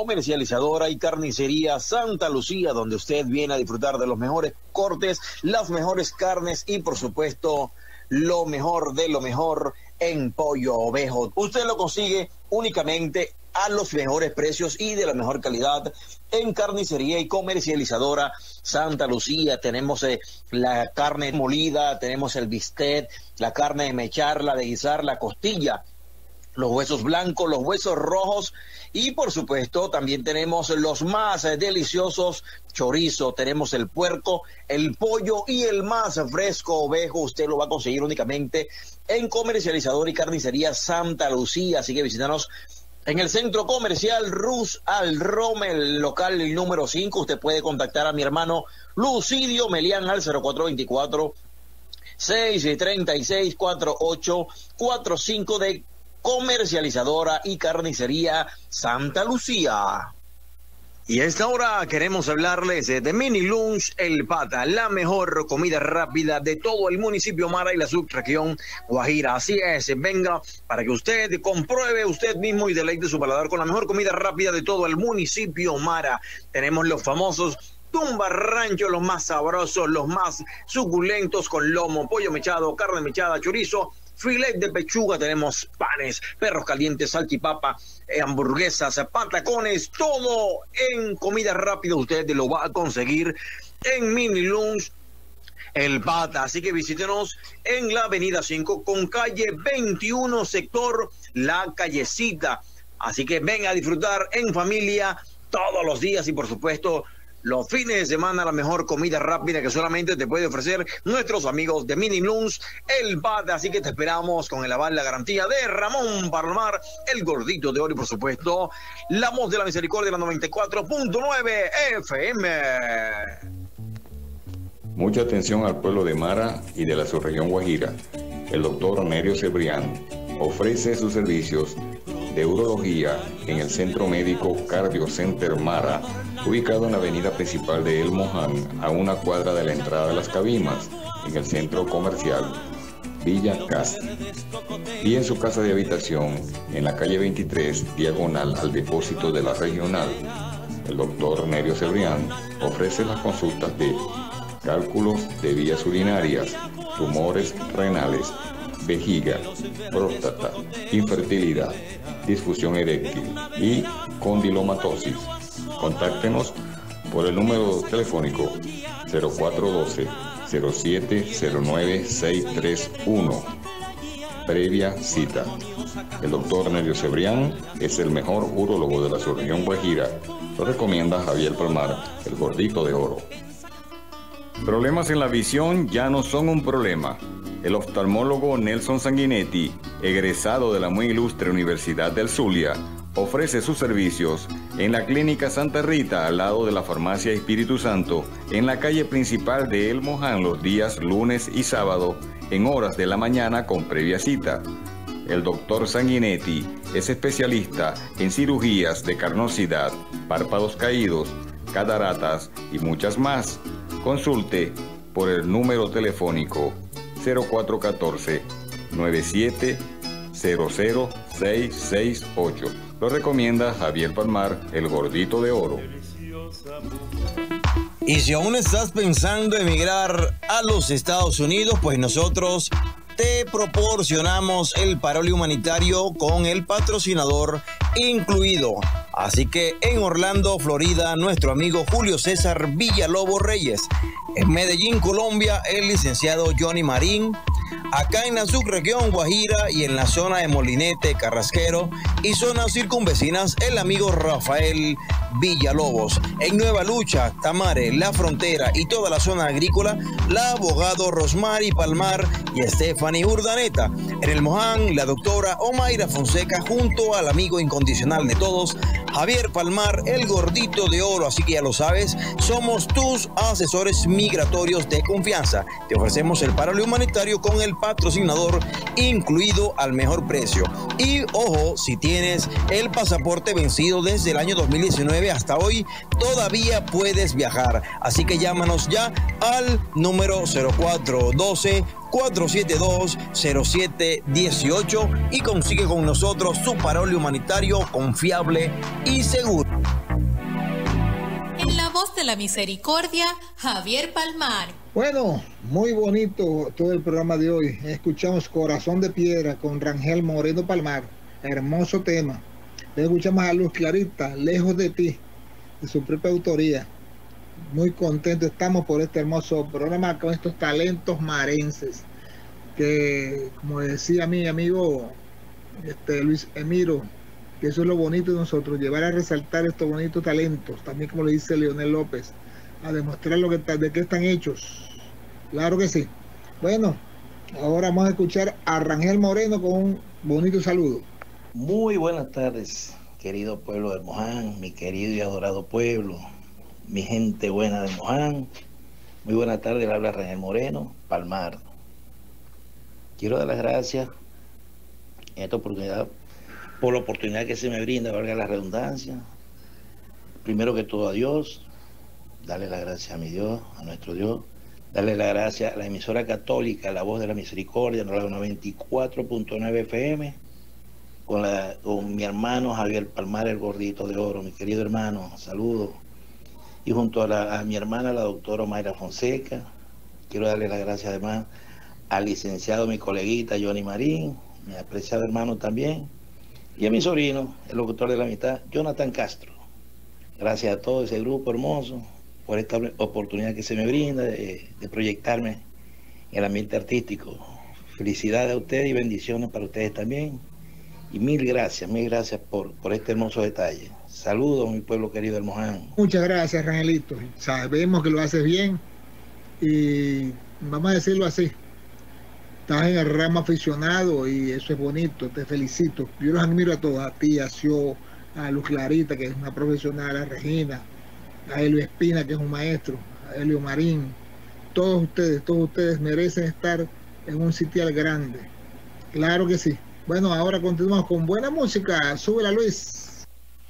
comercializadora y carnicería Santa Lucía, donde usted viene a disfrutar de los mejores cortes, las mejores carnes y, por supuesto, lo mejor de lo mejor en pollo ovejo. Usted lo consigue únicamente a los mejores precios y de la mejor calidad en carnicería y comercializadora Santa Lucía. Tenemos la carne molida, tenemos el bistec, la carne de mechar, la de guisar, la costilla, los huesos blancos, los huesos rojos y por supuesto también tenemos los más deliciosos chorizo, tenemos el puerco, el pollo y el más fresco ovejo. Usted lo va a conseguir únicamente en comercializador y carnicería Santa Lucía, así que visítanos en el centro comercial Rus al Rommel, local el número 5. Usted puede contactar a mi hermano Lucidio Melián al 0424 636 4845 de comercializadora y carnicería Santa Lucía. Y a esta hora queremos hablarles de Mini Lunch El Pata, la mejor comida rápida de todo el municipio Mara y la subregión Guajira. Así es, venga para que usted compruebe usted mismo y deleite su paladar con la mejor comida rápida de todo el municipio Mara. Tenemos los famosos Tumba Rancho, los más sabrosos, los más suculentos con lomo, pollo mechado, carne mechada, chorizo, filet de pechuga, tenemos panes, perros calientes, salchipapa, hamburguesas, patacones, todo en comida rápida usted lo va a conseguir en Mini Lunch El Pata. Así que visítenos en la avenida 5 con calle 21, sector La Callecita. Así que ven a disfrutar en familia todos los días y por supuesto los fines de semana, la mejor comida rápida que solamente te puede ofrecer nuestros amigos de Mini Lunch El Pata. Así que te esperamos con el aval, la garantía de Ramón Palmar, el gordito de oro y por supuesto la voz de la misericordia, la 94.9 FM. Mucha atención al pueblo de Mara y de la subregión Guajira. El doctor Nerio Cebrián ofrece sus servicios de urología en el Centro Médico Cardio Center Mara, ubicado en la avenida principal de El Moján, a una cuadra de la entrada de Las Cabimas, en el centro comercial Villa Castro, y en su casa de habitación en la calle 23, diagonal al depósito de la regional. El doctor Nerio Cebrián ofrece las consultas de cálculos de vías urinarias, tumores renales, vejiga, próstata, infertilidad, disfunción eréctil y condilomatosis. Contáctenos por el número telefónico 0412-0709-631. Previa cita. El doctor Nerio Cebrián es el mejor urólogo de la subregión Guajira. Lo recomienda Javier Palmar, el gordito de oro. Problemas en la visión ya no son un problema. El oftalmólogo Nelson Sanguinetti, egresado de la muy ilustre Universidad del Zulia, ofrece sus servicios en la Clínica Santa Rita, al lado de la Farmacia Espíritu Santo, en la calle principal de El Moján, los días lunes y sábado, en horas de la mañana con previa cita. El doctor Sanguinetti es especialista en cirugías de carnosidad, párpados caídos, cataratas y muchas más. Consulte por el número telefónico 0414-9700-668. Lo recomienda Javier Palmar, el gordito de oro. Y si aún estás pensando en emigrar a los Estados Unidos, pues nosotros te proporcionamos el parole humanitario con el patrocinador incluido. Así que en Orlando, Florida, nuestro amigo Julio César Villalobos Reyes. En Medellín, Colombia, el licenciado Johnny Marín. Acá en la subregión Guajira y en la zona de Molinete, Carrasquero y zonas circunvecinas, el amigo Rafael Villalobos. En Nueva Lucha, Tamare, La Frontera y toda la zona agrícola, la abogado Rosmary Palmar y Stephanie Urdaneta. En el Moján, la doctora Omaira Fonseca junto al amigo incondicional de todos, Javier Palmar, el gordito de oro. Así que ya lo sabes, somos tus asesores migratorios de confianza. Te ofrecemos el parole humanitario con el patrocinador incluido al mejor precio. Y ojo, si tienes el pasaporte vencido desde el año 2019 hasta hoy, todavía puedes viajar. Así que llámanos ya al número 0412-472-0718 y consigue con nosotros su parole humanitario confiable y seguro. voz de la misericordia, Javier Palmar. Bueno, muy bonito todo el programa de hoy. Escuchamos Corazón de Piedra con Rangel Moreno Palmar. Hermoso tema. Le escuchamos a Luz Clarita, Lejos de Ti, de su propia autoría. Muy contentos estamos por este hermoso programa con estos talentos marenses. Que, como decía mi amigo Luis Emiro, que eso es lo bonito de nosotros, llevar a resaltar estos bonitos talentos, también como le dice Leonel López, a demostrar de qué están hechos. Claro que sí. Bueno, ahora vamos a escuchar a Rangel Moreno con un bonito saludo. Muy buenas tardes, querido pueblo de Moján, mi querido y adorado pueblo, mi gente buena de Moján. Muy buenas tardes, le habla Rangel Moreno Palmar. Quiero dar las gracias en esta oportunidad por la oportunidad que se me brinda, valga la redundancia. Primero que todo a Dios, darle las gracias a mi Dios, a nuestro Dios, darle las gracias a la emisora católica, La Voz de la Misericordia, 94.9 FM, con mi hermano Javier Palmar, el gordito de oro, mi querido hermano, saludos. Y junto a mi hermana, la doctora Mayra Fonseca, quiero darle las gracias además al licenciado, mi coleguita Johnny Marín, mi apreciado hermano también, y a mi sobrino, el locutor de la mitad, Jonathan Castro. Gracias a todo ese grupo hermoso por esta oportunidad que se me brinda de proyectarme en el ambiente artístico. Felicidades a ustedes y bendiciones para ustedes también. Y mil gracias por este hermoso detalle. Saludos, mi pueblo querido del Moján. Muchas gracias, Rangelito. Sabemos que lo haces bien y vamos a decirlo así. Estás en el ramo aficionado y eso es bonito, te felicito. Yo los admiro a todos, a ti, a Sio, a Luz Clarita, que es una profesional, a Regina, a Elio Espina, que es un maestro, a Elio Marín. Todos ustedes merecen estar en un sitial grande. Claro que sí. Bueno, ahora continuamos con buena música. Súbela, Luis.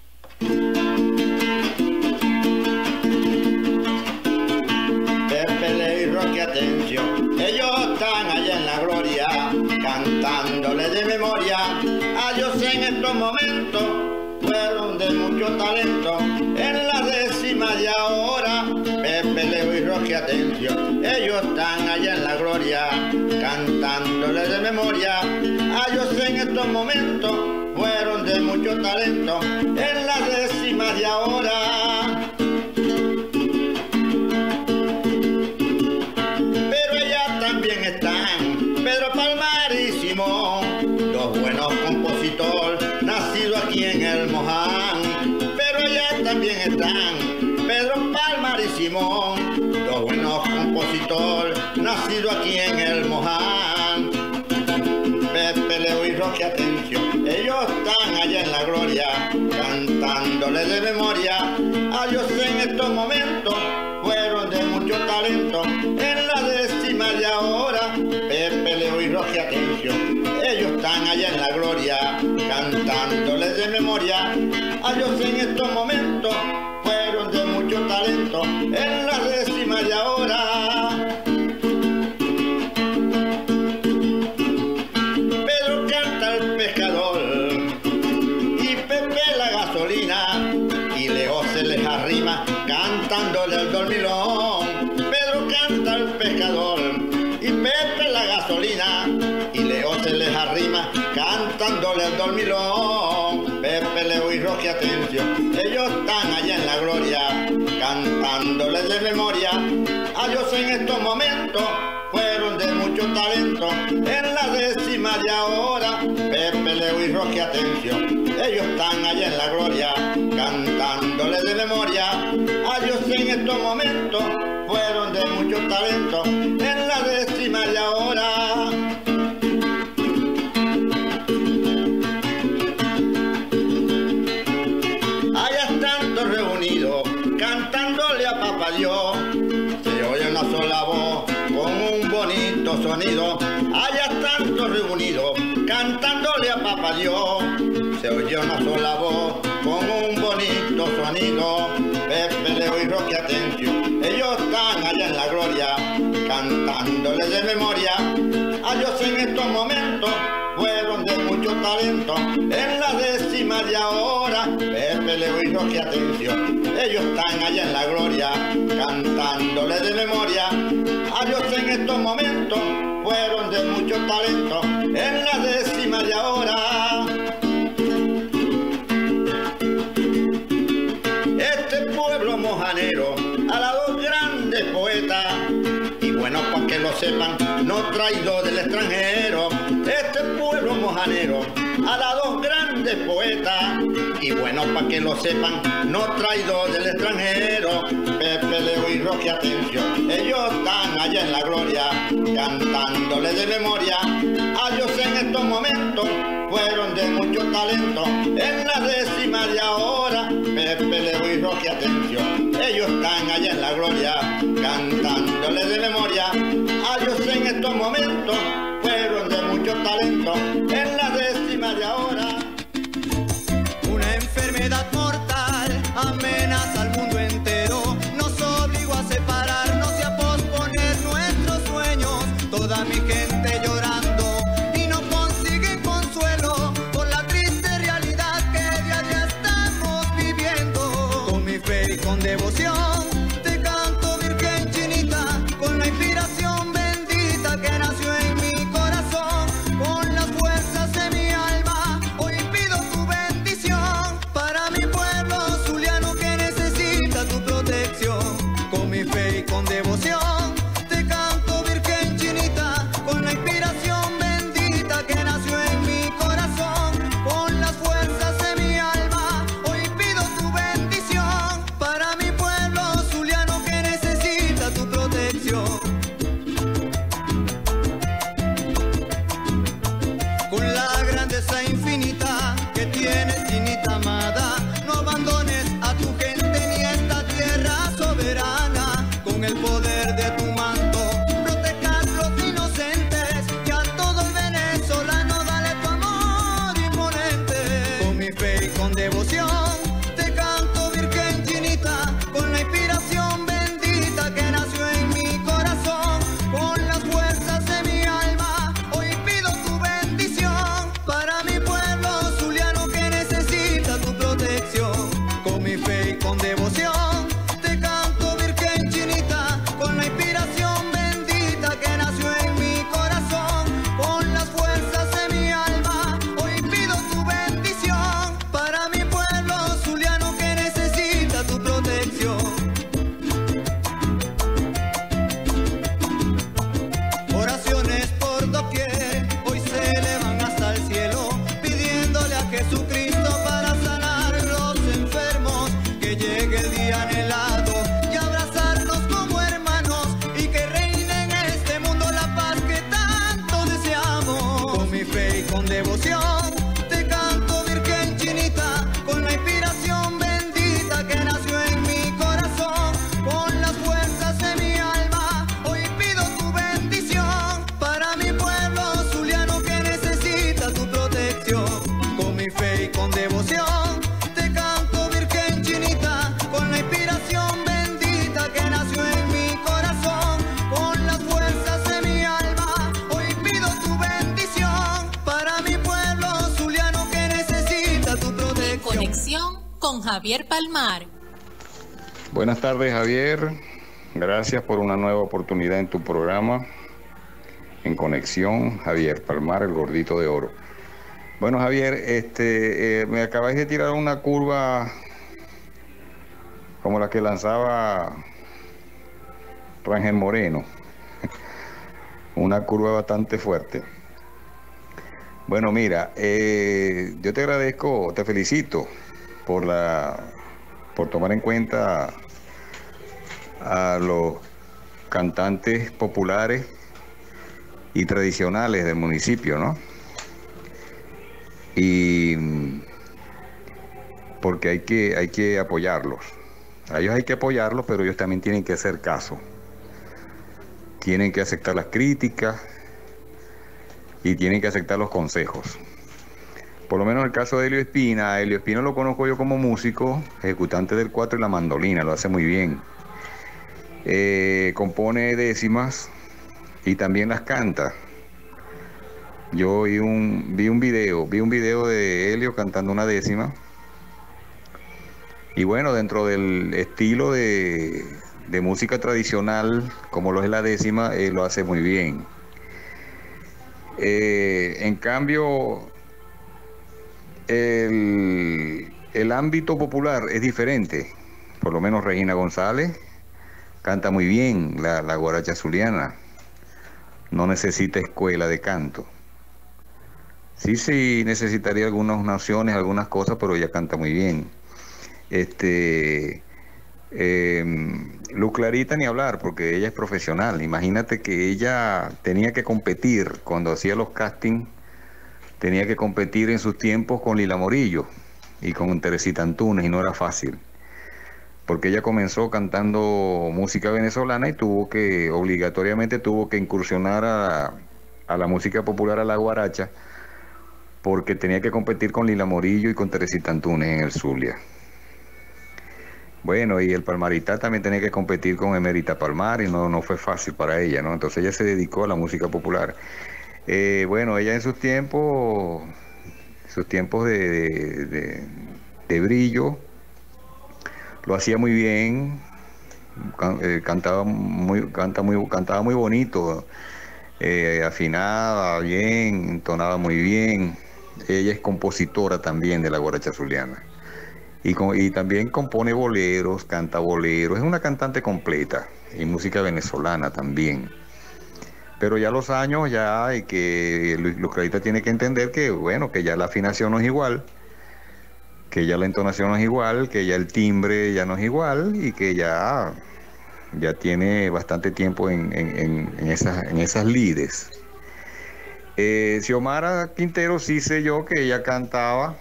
Pepe y Roque, atención, ellos están allá en la gloria, cantándole de memoria a Dios en estos momentos, fueron de mucho talento, en la décima de ahora. Pepe, Leo y Roque, atención, ellos están allá en la gloria, cantándole de memoria a Dios en estos momentos, fueron de mucho talento, en la décima de ahora. Pero allá también están Pedro Palmar y Simón, dos buenos compositores, nacidos aquí en el Moján. Pero allá también están Pedro Palmar y Simón, dos buenos compositores, nacidos aquí en el Moján. Pepe, Leo y Roque, atención, ellos están allá en la gloria, cantándole de memoria a Dios en estos momentos, fueron de mucho talento, en la décima de ahora. Pepe, Leo y Roque, atención, ellos están allá en la gloria, cantándole de memoria a Dios en estos momentos, fueron de mucho talento, en la décima de ahora. Pedro canta el pescador y Pepe la gasolina, y Leo se les arrima cantándole al dormilón. Pedro canta el pescador y Pepe la gasolina, y Leo se les arrima cantándole al dormilón. Pepe, Leo y Roque, atención, ellos están allá en la gloria, cantándole de memoria a Dios en estos momentos, fueron de mucho talento, en la décima de ahora. Pepe, Leo y Roque, atención, ellos están allá en la gloria, cantándole de memoria a Dios en estos momentos, fueron de mucho talento, en la décima de ahora. Allá están todos reunidos, cantándole a Papá Dios, se oye una sola voz con un bonito sonido. Allá están todos reunidos, cantándole a Papá Dios, se oye una sola voz con un bonito sonido. Pepe, Leo y Roque, atención, ellos están allá en la gloria, cantándole de memoria a Dios en estos momentos, fueron de mucho talento. En la décima de ahora, Pepe, Leo y Roque, atención, ellos están allá en la gloria, cantándole de memoria. A Dios en estos momentos fueron de mucho talento. En la décima de ahora. Este pueblo mojanero a la dos grandes poetas, y bueno, para que lo sepan, no traído del extranjero. Este pueblo mojanero a la dos grandes poetas, y bueno, para que lo sepan, no traído del extranjero. Pepe, Leo y Roque, atención, ellos están allá en la gloria, cantándole de memoria. A Dios en estos momentos fueron de mucho talento. En la décima de ahora, Pepe, Leo y Roque, atención, ellos están allá en la gloria, cantándole de memoria. A Dios en estos momentos fueron de mucho talento. En la décima de ahora. Una enfermedad mortal amenaza al mundo entero, nos obligó a separarnos y a posponer nuestros sueños. Toda mi gente llorando y no consiguen consuelo por la triste realidad que día a día estamos viviendo. Con mi fe y con devoción te canto, Virgen Chinita, con la inspiración bendita que nació en mi corazón. Con las fuerzas de mi alma hoy pido tu bendición para mi pueblo zuliano que necesita tu protección. Con mi fe y con devoción te canto, Virgen Chinita, con la inspiración bendita que nació en mi corazón. Con las fuerzas de mi alma hoy pido tu bendición para mi pueblo zuliano que necesita tu protección. Con la grandeza infinita que tienes, Chinita amada, no abandones a tu gente ni a esta tierra soberana. Con el poder de tu manto, proteja a los inocentes y a todo el venezolano dale tu amor imponente. Con mi fe y con devoción te canto, Virgen Chinita, con la inspiración bendita que nació en mi corazón. Con las fuerzas de mi alma hoy pido tu bendición para mi pueblo zuliano que necesita tu protección. Con mi fe y con devoción te canto, Virgen Chinita, con la inspiración bendita que nació en mi corazón. Con las fuerzas de mi alma hoy pido tu bendición para mi pueblo zuliano que necesita tu protección. Oraciones por doquier hoy se elevan hasta el cielo, pidiéndole a Jesucristo para sanar los enfermos. Que llegue el día anhelado y abrazarnos como hermanos, y que reine en este mundo la paz que tanto deseamos. Con mi fe y con devoción te canto, Virgen Chinita, con la inspiración bendita que nació en mi corazón. Con las fuerzas de mi alma hoy pido tu bendición para mi pueblo zuliano que necesita tu protección. Con mi fe y con devoción te canto, Virgen Chinita, con la inspiración bendita que nació en mi corazón. Con las fuerzas de mi alma hoy pido tu bendición para mi pueblo zuliano que necesita tu protección. Conexión con Javier Palmar. Buenas tardes, Javier. Gracias por una nueva oportunidad en tu programa. En Conexión, Javier Palmar, el gordito de oro. Bueno, Javier, me acabáis de tirar una curva como la que lanzaba Rangel Moreno. Una curva bastante fuerte. Bueno, mira, yo te agradezco, te felicito por tomar en cuenta a los cantantes populares y tradicionales del municipio, ¿no? Y porque hay que apoyarlos. A ellos hay que apoyarlos, pero ellos también tienen que hacer caso. Tienen que aceptar las críticas y tienen que aceptar los consejos. Por lo menos el caso de Helio Espina. Helio Espina lo conozco yo como músico, ejecutante del cuatro y la mandolina, lo hace muy bien. Compone décimas y también las canta. Yo vi un video de Helio cantando una décima. Y bueno, dentro del estilo de música tradicional, como lo es la décima, lo hace muy bien. En cambio, el ámbito popular es diferente. Por lo menos Regina González canta muy bien la guaracha zuliana. No necesita escuela de canto. Sí necesitaría algunas nociones, algunas cosas, pero ella canta muy bien. Luz Clarita ni hablar, porque ella es profesional. Imagínate que ella tenía que competir cuando hacía los castings, tenía que competir en sus tiempos con Lila Morillo y con Teresita Antunes, y no era fácil, porque ella comenzó cantando música venezolana y obligatoriamente tuvo que incursionar a la música popular, a la guaracha, porque tenía que competir con Lila Morillo y con Teresita Antunes en el Zulia. Bueno, y el Palmaritá también tenía que competir con Emérita Palmar y no fue fácil para ella, ¿no? Entonces ella se dedicó a la música popular. Bueno, ella en sus tiempos de brillo, lo hacía muy bien, cantaba muy bonito, afinaba bien, entonaba muy bien. Ella es compositora también de la guaracha zuliana. Y también compone boleros, canta boleros, es una cantante completa, y música venezolana también. Pero ya los años, y que Luz Clarita tiene que entender que, bueno, que ya la afinación no es igual, que ya la entonación no es igual, que ya el timbre ya no es igual, y que ya tiene bastante tiempo en esas lides. Xiomara Quintero sí sé yo que ella canta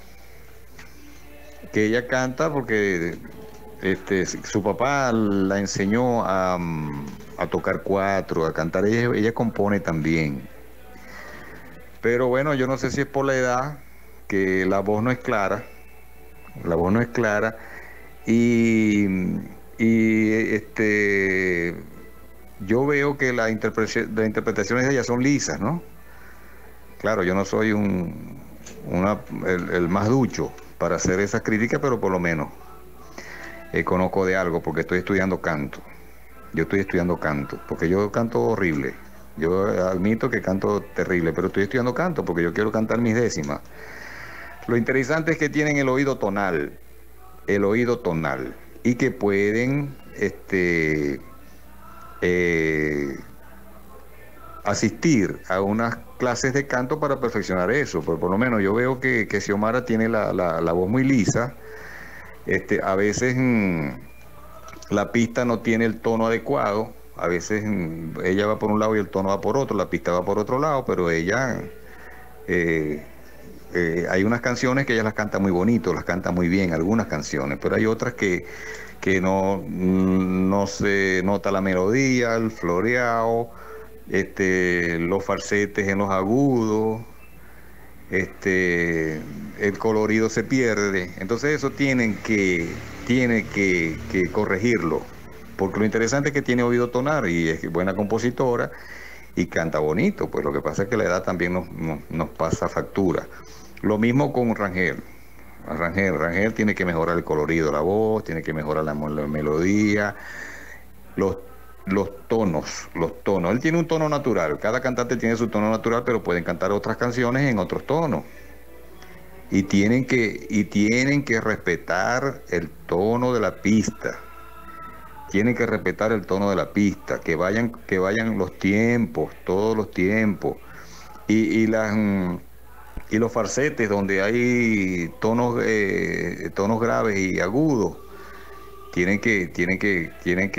porque su papá la enseñó a tocar cuatro, a cantar. Ella compone también. Pero bueno, yo no sé si es por la edad, que la voz no es clara. Y yo veo que las interpretaciones de ella son lisas, ¿no? Claro, yo no soy el más ducho para hacer esas críticas, pero por lo menos conozco de algo, porque estoy estudiando canto. Yo estoy estudiando canto, porque yo canto horrible. Yo admito que canto terrible, pero estoy estudiando canto porque yo quiero cantar mis décimas. Lo interesante es que tienen el oído tonal, y que pueden asistir a unas clases de canto para perfeccionar eso. Por lo menos yo veo que Xiomara tiene la voz muy lisa. A veces la pista no tiene el tono adecuado, a veces ella va por un lado y el tono va por otro, la pista va por otro lado, pero ella hay unas canciones que ella las canta muy bonito, las canta muy bien, algunas canciones, pero hay otras que no se nota la melodía, el floreado, los falsetes en los agudos, el colorido se pierde. Entonces eso tiene que corregirlo, porque lo interesante es que tiene oído tonal y es buena compositora y canta bonito. Pues lo que pasa es que la edad también nos pasa factura. Lo mismo con Rangel. Rangel tiene que mejorar el colorido de la voz, tiene que mejorar la melodía, los tonos. Él tiene un tono natural, cada cantante tiene su tono natural, pero pueden cantar otras canciones en otros tonos. Y tienen que respetar el tono de la pista. Tienen que respetar el tono de la pista, que vayan los tiempos, todos los tiempos. Y los falsetes donde hay tonos graves y agudos, tienen que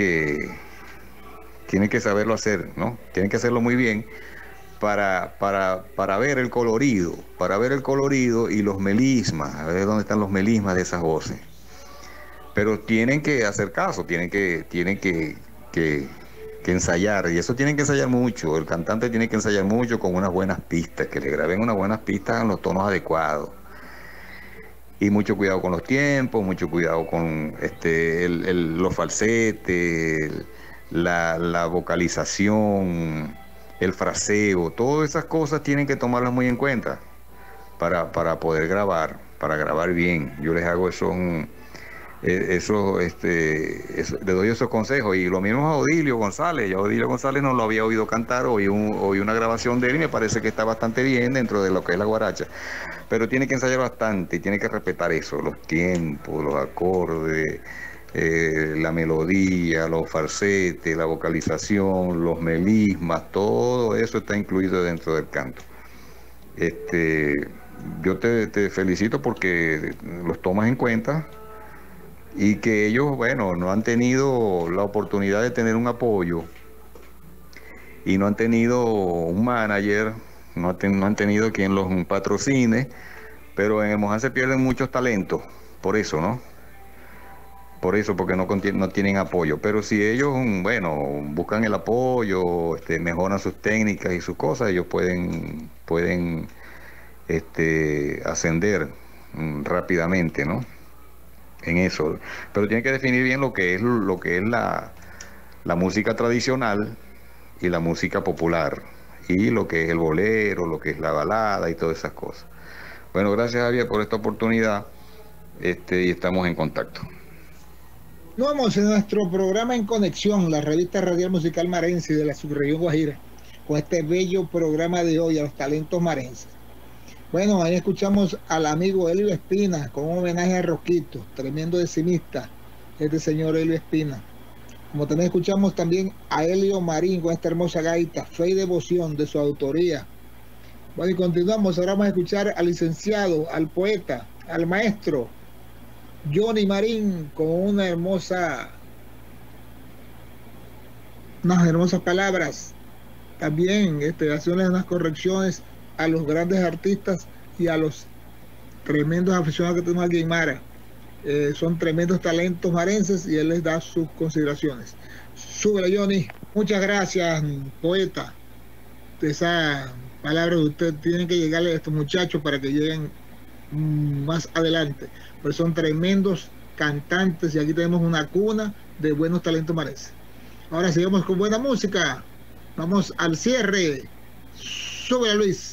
saberlo hacer, ¿no? Tienen que hacerlo muy bien para ver el colorido, y los melismas, a ver dónde están los melismas de esas voces. Pero tienen que hacer caso, tienen que ensayar, y eso tienen que ensayar mucho. El cantante tiene que ensayar mucho con unas buenas pistas, que le graben unas buenas pistas en los tonos adecuados. Y mucho cuidado con los tiempos, mucho cuidado con los falsetes, la vocalización, el fraseo, todas esas cosas tienen que tomarlas muy en cuenta para poder grabar, para grabar bien. Yo les hago les doy esos consejos, y lo mismo a Odilio González. Ya Odilio González no lo había oído cantar, oí una grabación de él y me parece que está bastante bien dentro de lo que es la guaracha, pero tiene que ensayar bastante y tiene que respetar eso, los tiempos, los acordes, la melodía, los falsetes, la vocalización, los melismas, todo eso está incluido dentro del canto. Yo te felicito porque los tomas en cuenta, y que ellos, bueno, no han tenido la oportunidad de tener un apoyo y no han tenido un manager, no han tenido quien los patrocine, pero en el Moján se pierden muchos talentos, por eso, ¿no? Por eso, porque no tienen apoyo. Pero si ellos, bueno, buscan el apoyo, mejoran sus técnicas y sus cosas, ellos pueden ascender rápidamente, ¿no? En eso, pero tienen que definir bien lo que es la música tradicional y la música popular, y lo que es el bolero, lo que es la balada y todas esas cosas. Bueno, gracias Javier por esta oportunidad, y estamos en contacto. Nos vamos en nuestro programa En Conexión, la revista radial musical marense de la subregión Guajira, con este bello programa de hoy a los talentos marenses. Bueno, ahí escuchamos al amigo Elio Espina con un homenaje a Roquito, tremendo decimista, este señor Elio Espina. Como también escuchamos también a Elio Marín con esta hermosa gaita, Fe y Devoción, de su autoría. Bueno, y continuamos, ahora vamos a escuchar al licenciado, al poeta, al maestro Johnny Marín con unas hermosas palabras. También haciendo unas correcciones a los grandes artistas y a los tremendos aficionados que tenemos aquí en Mara. Son tremendos talentos marenses y él les da sus consideraciones. Súbela, Johnny. Muchas gracias, poeta. Esa palabra de usted tiene que llegarle a estos muchachos para que lleguen más adelante, pero son tremendos cantantes y aquí tenemos una cuna de buenos talentos marenses. Ahora seguimos con buena música. Vamos al cierre. Súbela, Luis.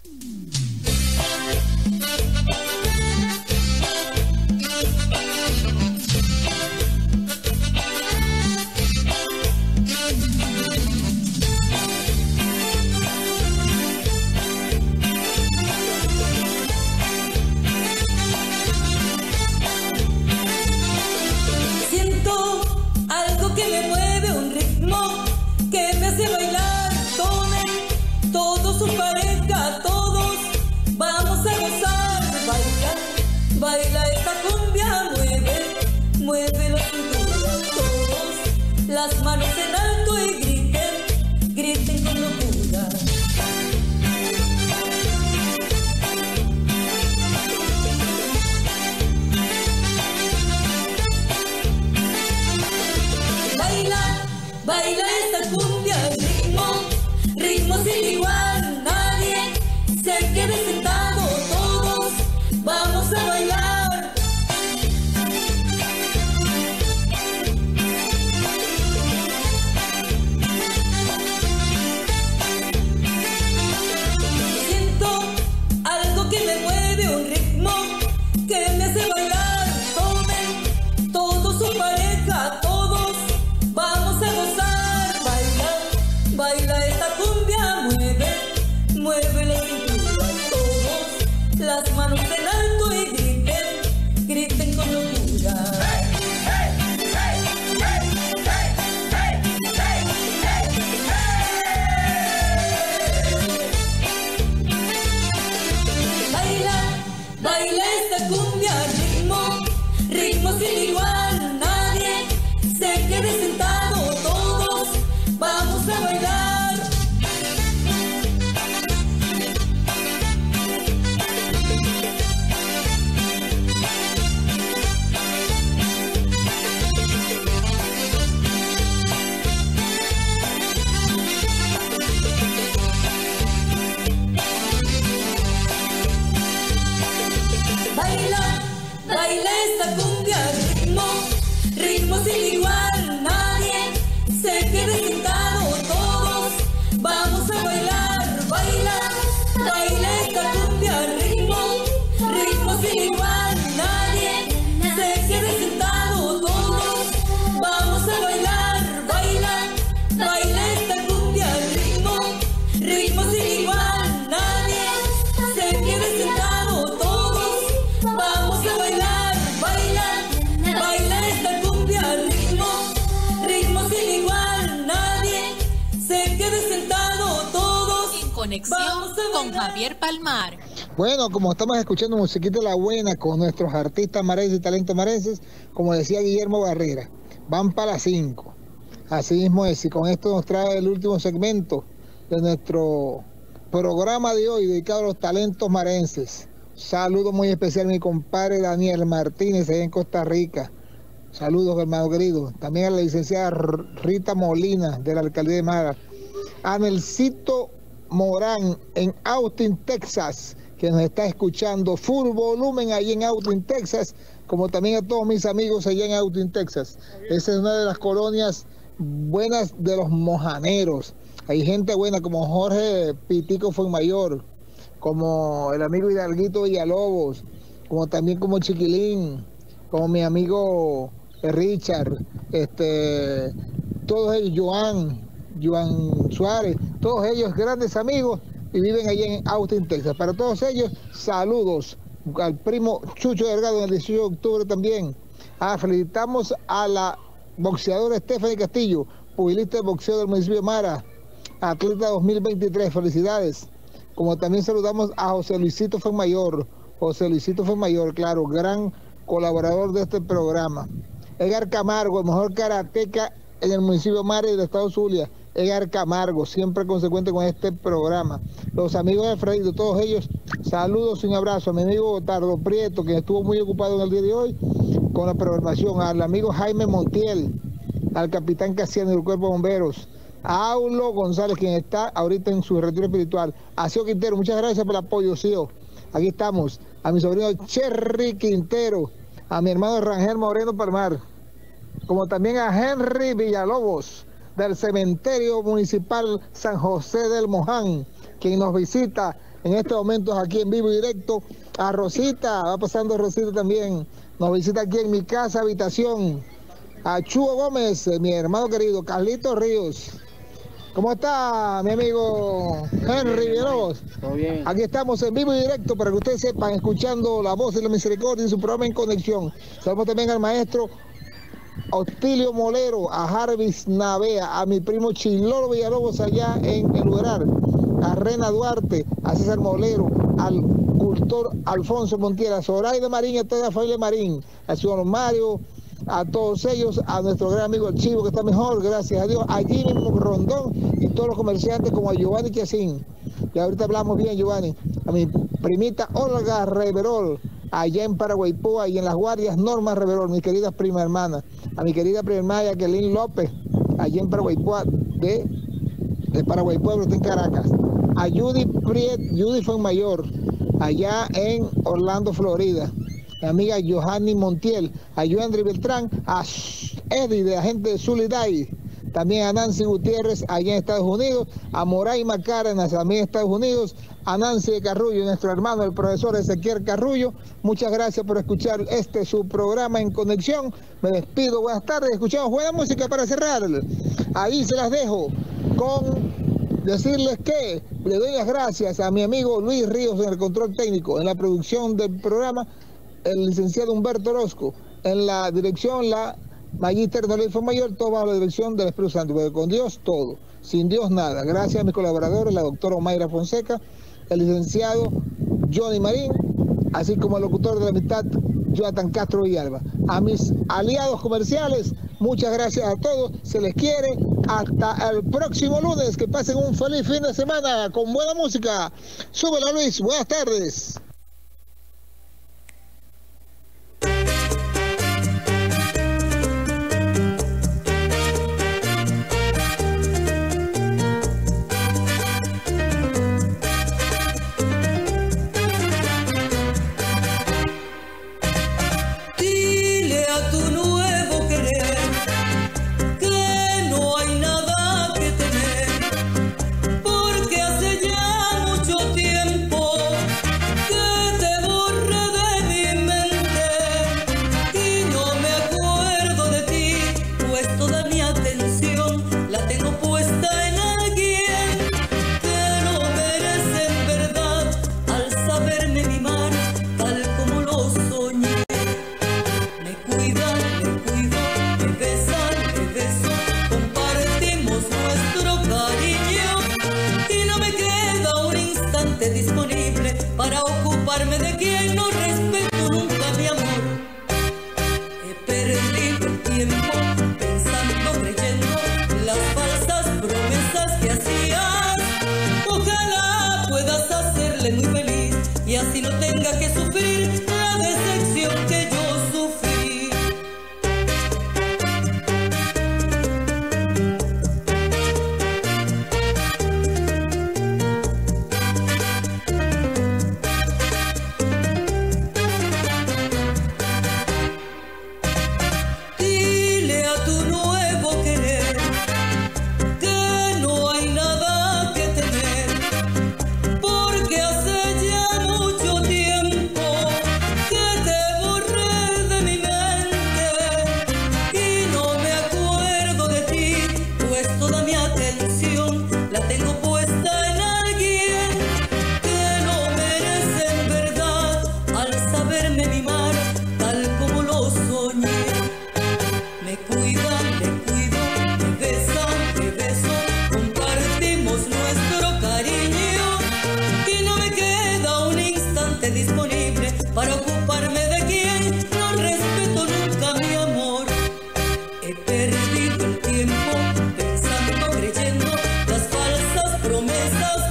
Que me mueve, un ritmo que me hace bailar, todos sus parejas, todos vamos a gozar, baila esta cumbia, mueve la cintura, todos las manos en alto y griten con locura. Baila esta cumbia, ritmo sin igual, nadie se quede sentado, todos vamos a bailar. Siento algo que me mueve, un ritmo que me hace bailar, todos su pareja, todos vamos a gozar, baila esta cumbia, mueve la cintura, todos las manos en alto y griten con locura. Baila esta cumbia, ritmo sin igual, nadie se quede sentado, todos vamos a bailar. Baila esta cumbia, ritmo sin igual, nadie se quede sentado, todos vamos a bailar. baila esta cumbia al ritmo, ritmo sin igual, nadie se quede sentado, todos vamos a bailar, baila, baila esta cumbia al ritmo, ritmo sin igual, nadie se quede sentado, todos vamos a bailar, baila, baila esta cumbia al ritmo, ritmo sin igual, nadie se quede sentado, todos en conexión con Javier Palmar. Bueno, como estamos escuchando musiquita la buena con nuestros artistas marenses y talentos marenses, como decía Guillermo Barrera, van para las 5. Así mismo es, y con esto nos trae el último segmento de nuestro programa de hoy dedicado a los talentos marenses. Saludo muy especial a mi compadre Daniel Martínez allá en Costa Rica. Saludos, hermano querido. También a la licenciada Rita Molina de la Alcaldía de Mara. A Nelsito Morán en Austin, Texas, que nos está escuchando full volumen allí en Austin, Texas, como también a todos mis amigos allá en Austin, Texas. Esa es una de las colonias buenas de los mojaneros. Hay gente buena como Jorge Pitico Fuenmayor, como el amigo Hidalguito Villalobos, como también como Chiquilín, como mi amigo Richard, todos ellos, Joan Suárez, todos ellos grandes amigos y viven allí en Austin, Texas. Para todos ellos, saludos al primo Chucho Delgado en el 18 de octubre también. Felicitamos a la boxeadora Stephanie Castillo, pugilista de boxeo del municipio de Mara, atleta 2023, felicidades. Como también saludamos a José Luisito Fuenmayor, claro, gran colaborador de este programa. Edgar Camargo, el mejor karateca en el municipio de Mara y del estado Zulia. Edgar Camargo, siempre consecuente con este programa. Los amigos de Fredito, todos ellos, saludos y un abrazo. A mi amigo Gotardo Prieto, que estuvo muy ocupado en el día de hoy con la programación. Al amigo Jaime Montiel, al capitán Casiano del Cuerpo de Bomberos. A Aulo González, quien está ahorita en su retiro espiritual. A Cío Quintero, muchas gracias por el apoyo, Cío. Aquí estamos. A mi sobrino Cherry Quintero. A mi hermano Rangel Moreno Palmar. Como también a Henry Villalobos, del Cementerio Municipal San José del Moján, quien nos visita en estos momentos aquí en vivo y directo. A Rosita, va pasando Rosita también, nos visita aquí en mi casa habitación. A Chugo Gómez, mi hermano querido, Carlitos Ríos. ¿Cómo está mi amigo Henry Villalobos? Todo bien. Aquí estamos en vivo y directo para que ustedes sepan, escuchando la voz de la misericordia en su programa En Conexión. Saludamos también al maestro Ostilio Molero, a Jarvis Navea, a mi primo Chilolo Villalobos allá en el Uberar, a Rena Duarte, a César Molero, al cultor Alfonso Montiel, a Zoraida Marín, a toda la familia Marín, a su Mario, a todos ellos, a nuestro gran amigo el Chivo, que está mejor, gracias a Dios, a Jimmy Rondón y todos los comerciantes como a Giovanni Chiasín, y ahorita hablamos bien, Giovanni, a mi primita Olga Reverol, allá en Paraguaipúa y en Las Guardias, Norma Reverol, mi querida prima hermana, a mi querida prima hermana Jacqueline López, allá en Paraguaipúa, de Paraguaipúa, pero está en Caracas, a Judy Fuenmayor, allá en Orlando, Florida, mi amiga Johanny Montiel, a Joandri Beltrán, a Eddie de la gente de Zuliday, también a Nancy Gutiérrez allá en Estados Unidos, a Moraima Cárdenas también en Estados Unidos, a Nancy de Carrullo, nuestro hermano el profesor Ezequiel Carrullo. Muchas gracias por escuchar su programa En Conexión. Me despido, buenas tardes, escuchamos buena música para cerrar. Ahí se las dejo con decirles que le doy las gracias a mi amigo Luis Ríos en el control técnico, en la producción del programa, el licenciado Humberto Orozco, en la dirección la Magíster Nolé Fuenmayor, todo bajo la dirección del Espíritu Santo, porque con Dios todo, sin Dios nada. Gracias a mis colaboradores, la doctora Omaira Fonseca, el licenciado Johnny Marín, así como al locutor de la amistad, Jonathan Castro Villalba. A mis aliados comerciales, muchas gracias a todos, se les quiere, hasta el próximo lunes, que pasen un feliz fin de semana con buena música. Súbela, Luis, buenas tardes. Porque hace ya mucho tiempo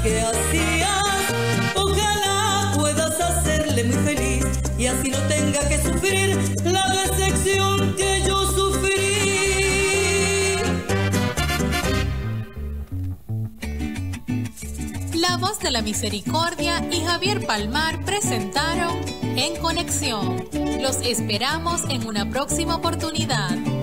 que hacías. Ojalá puedas hacerle muy feliz y así no tenga que sufrir la decepción que yo sufrí. La Voz de la Misericordia y Javier Palmar presentaron En Conexión. Los esperamos en una próxima oportunidad.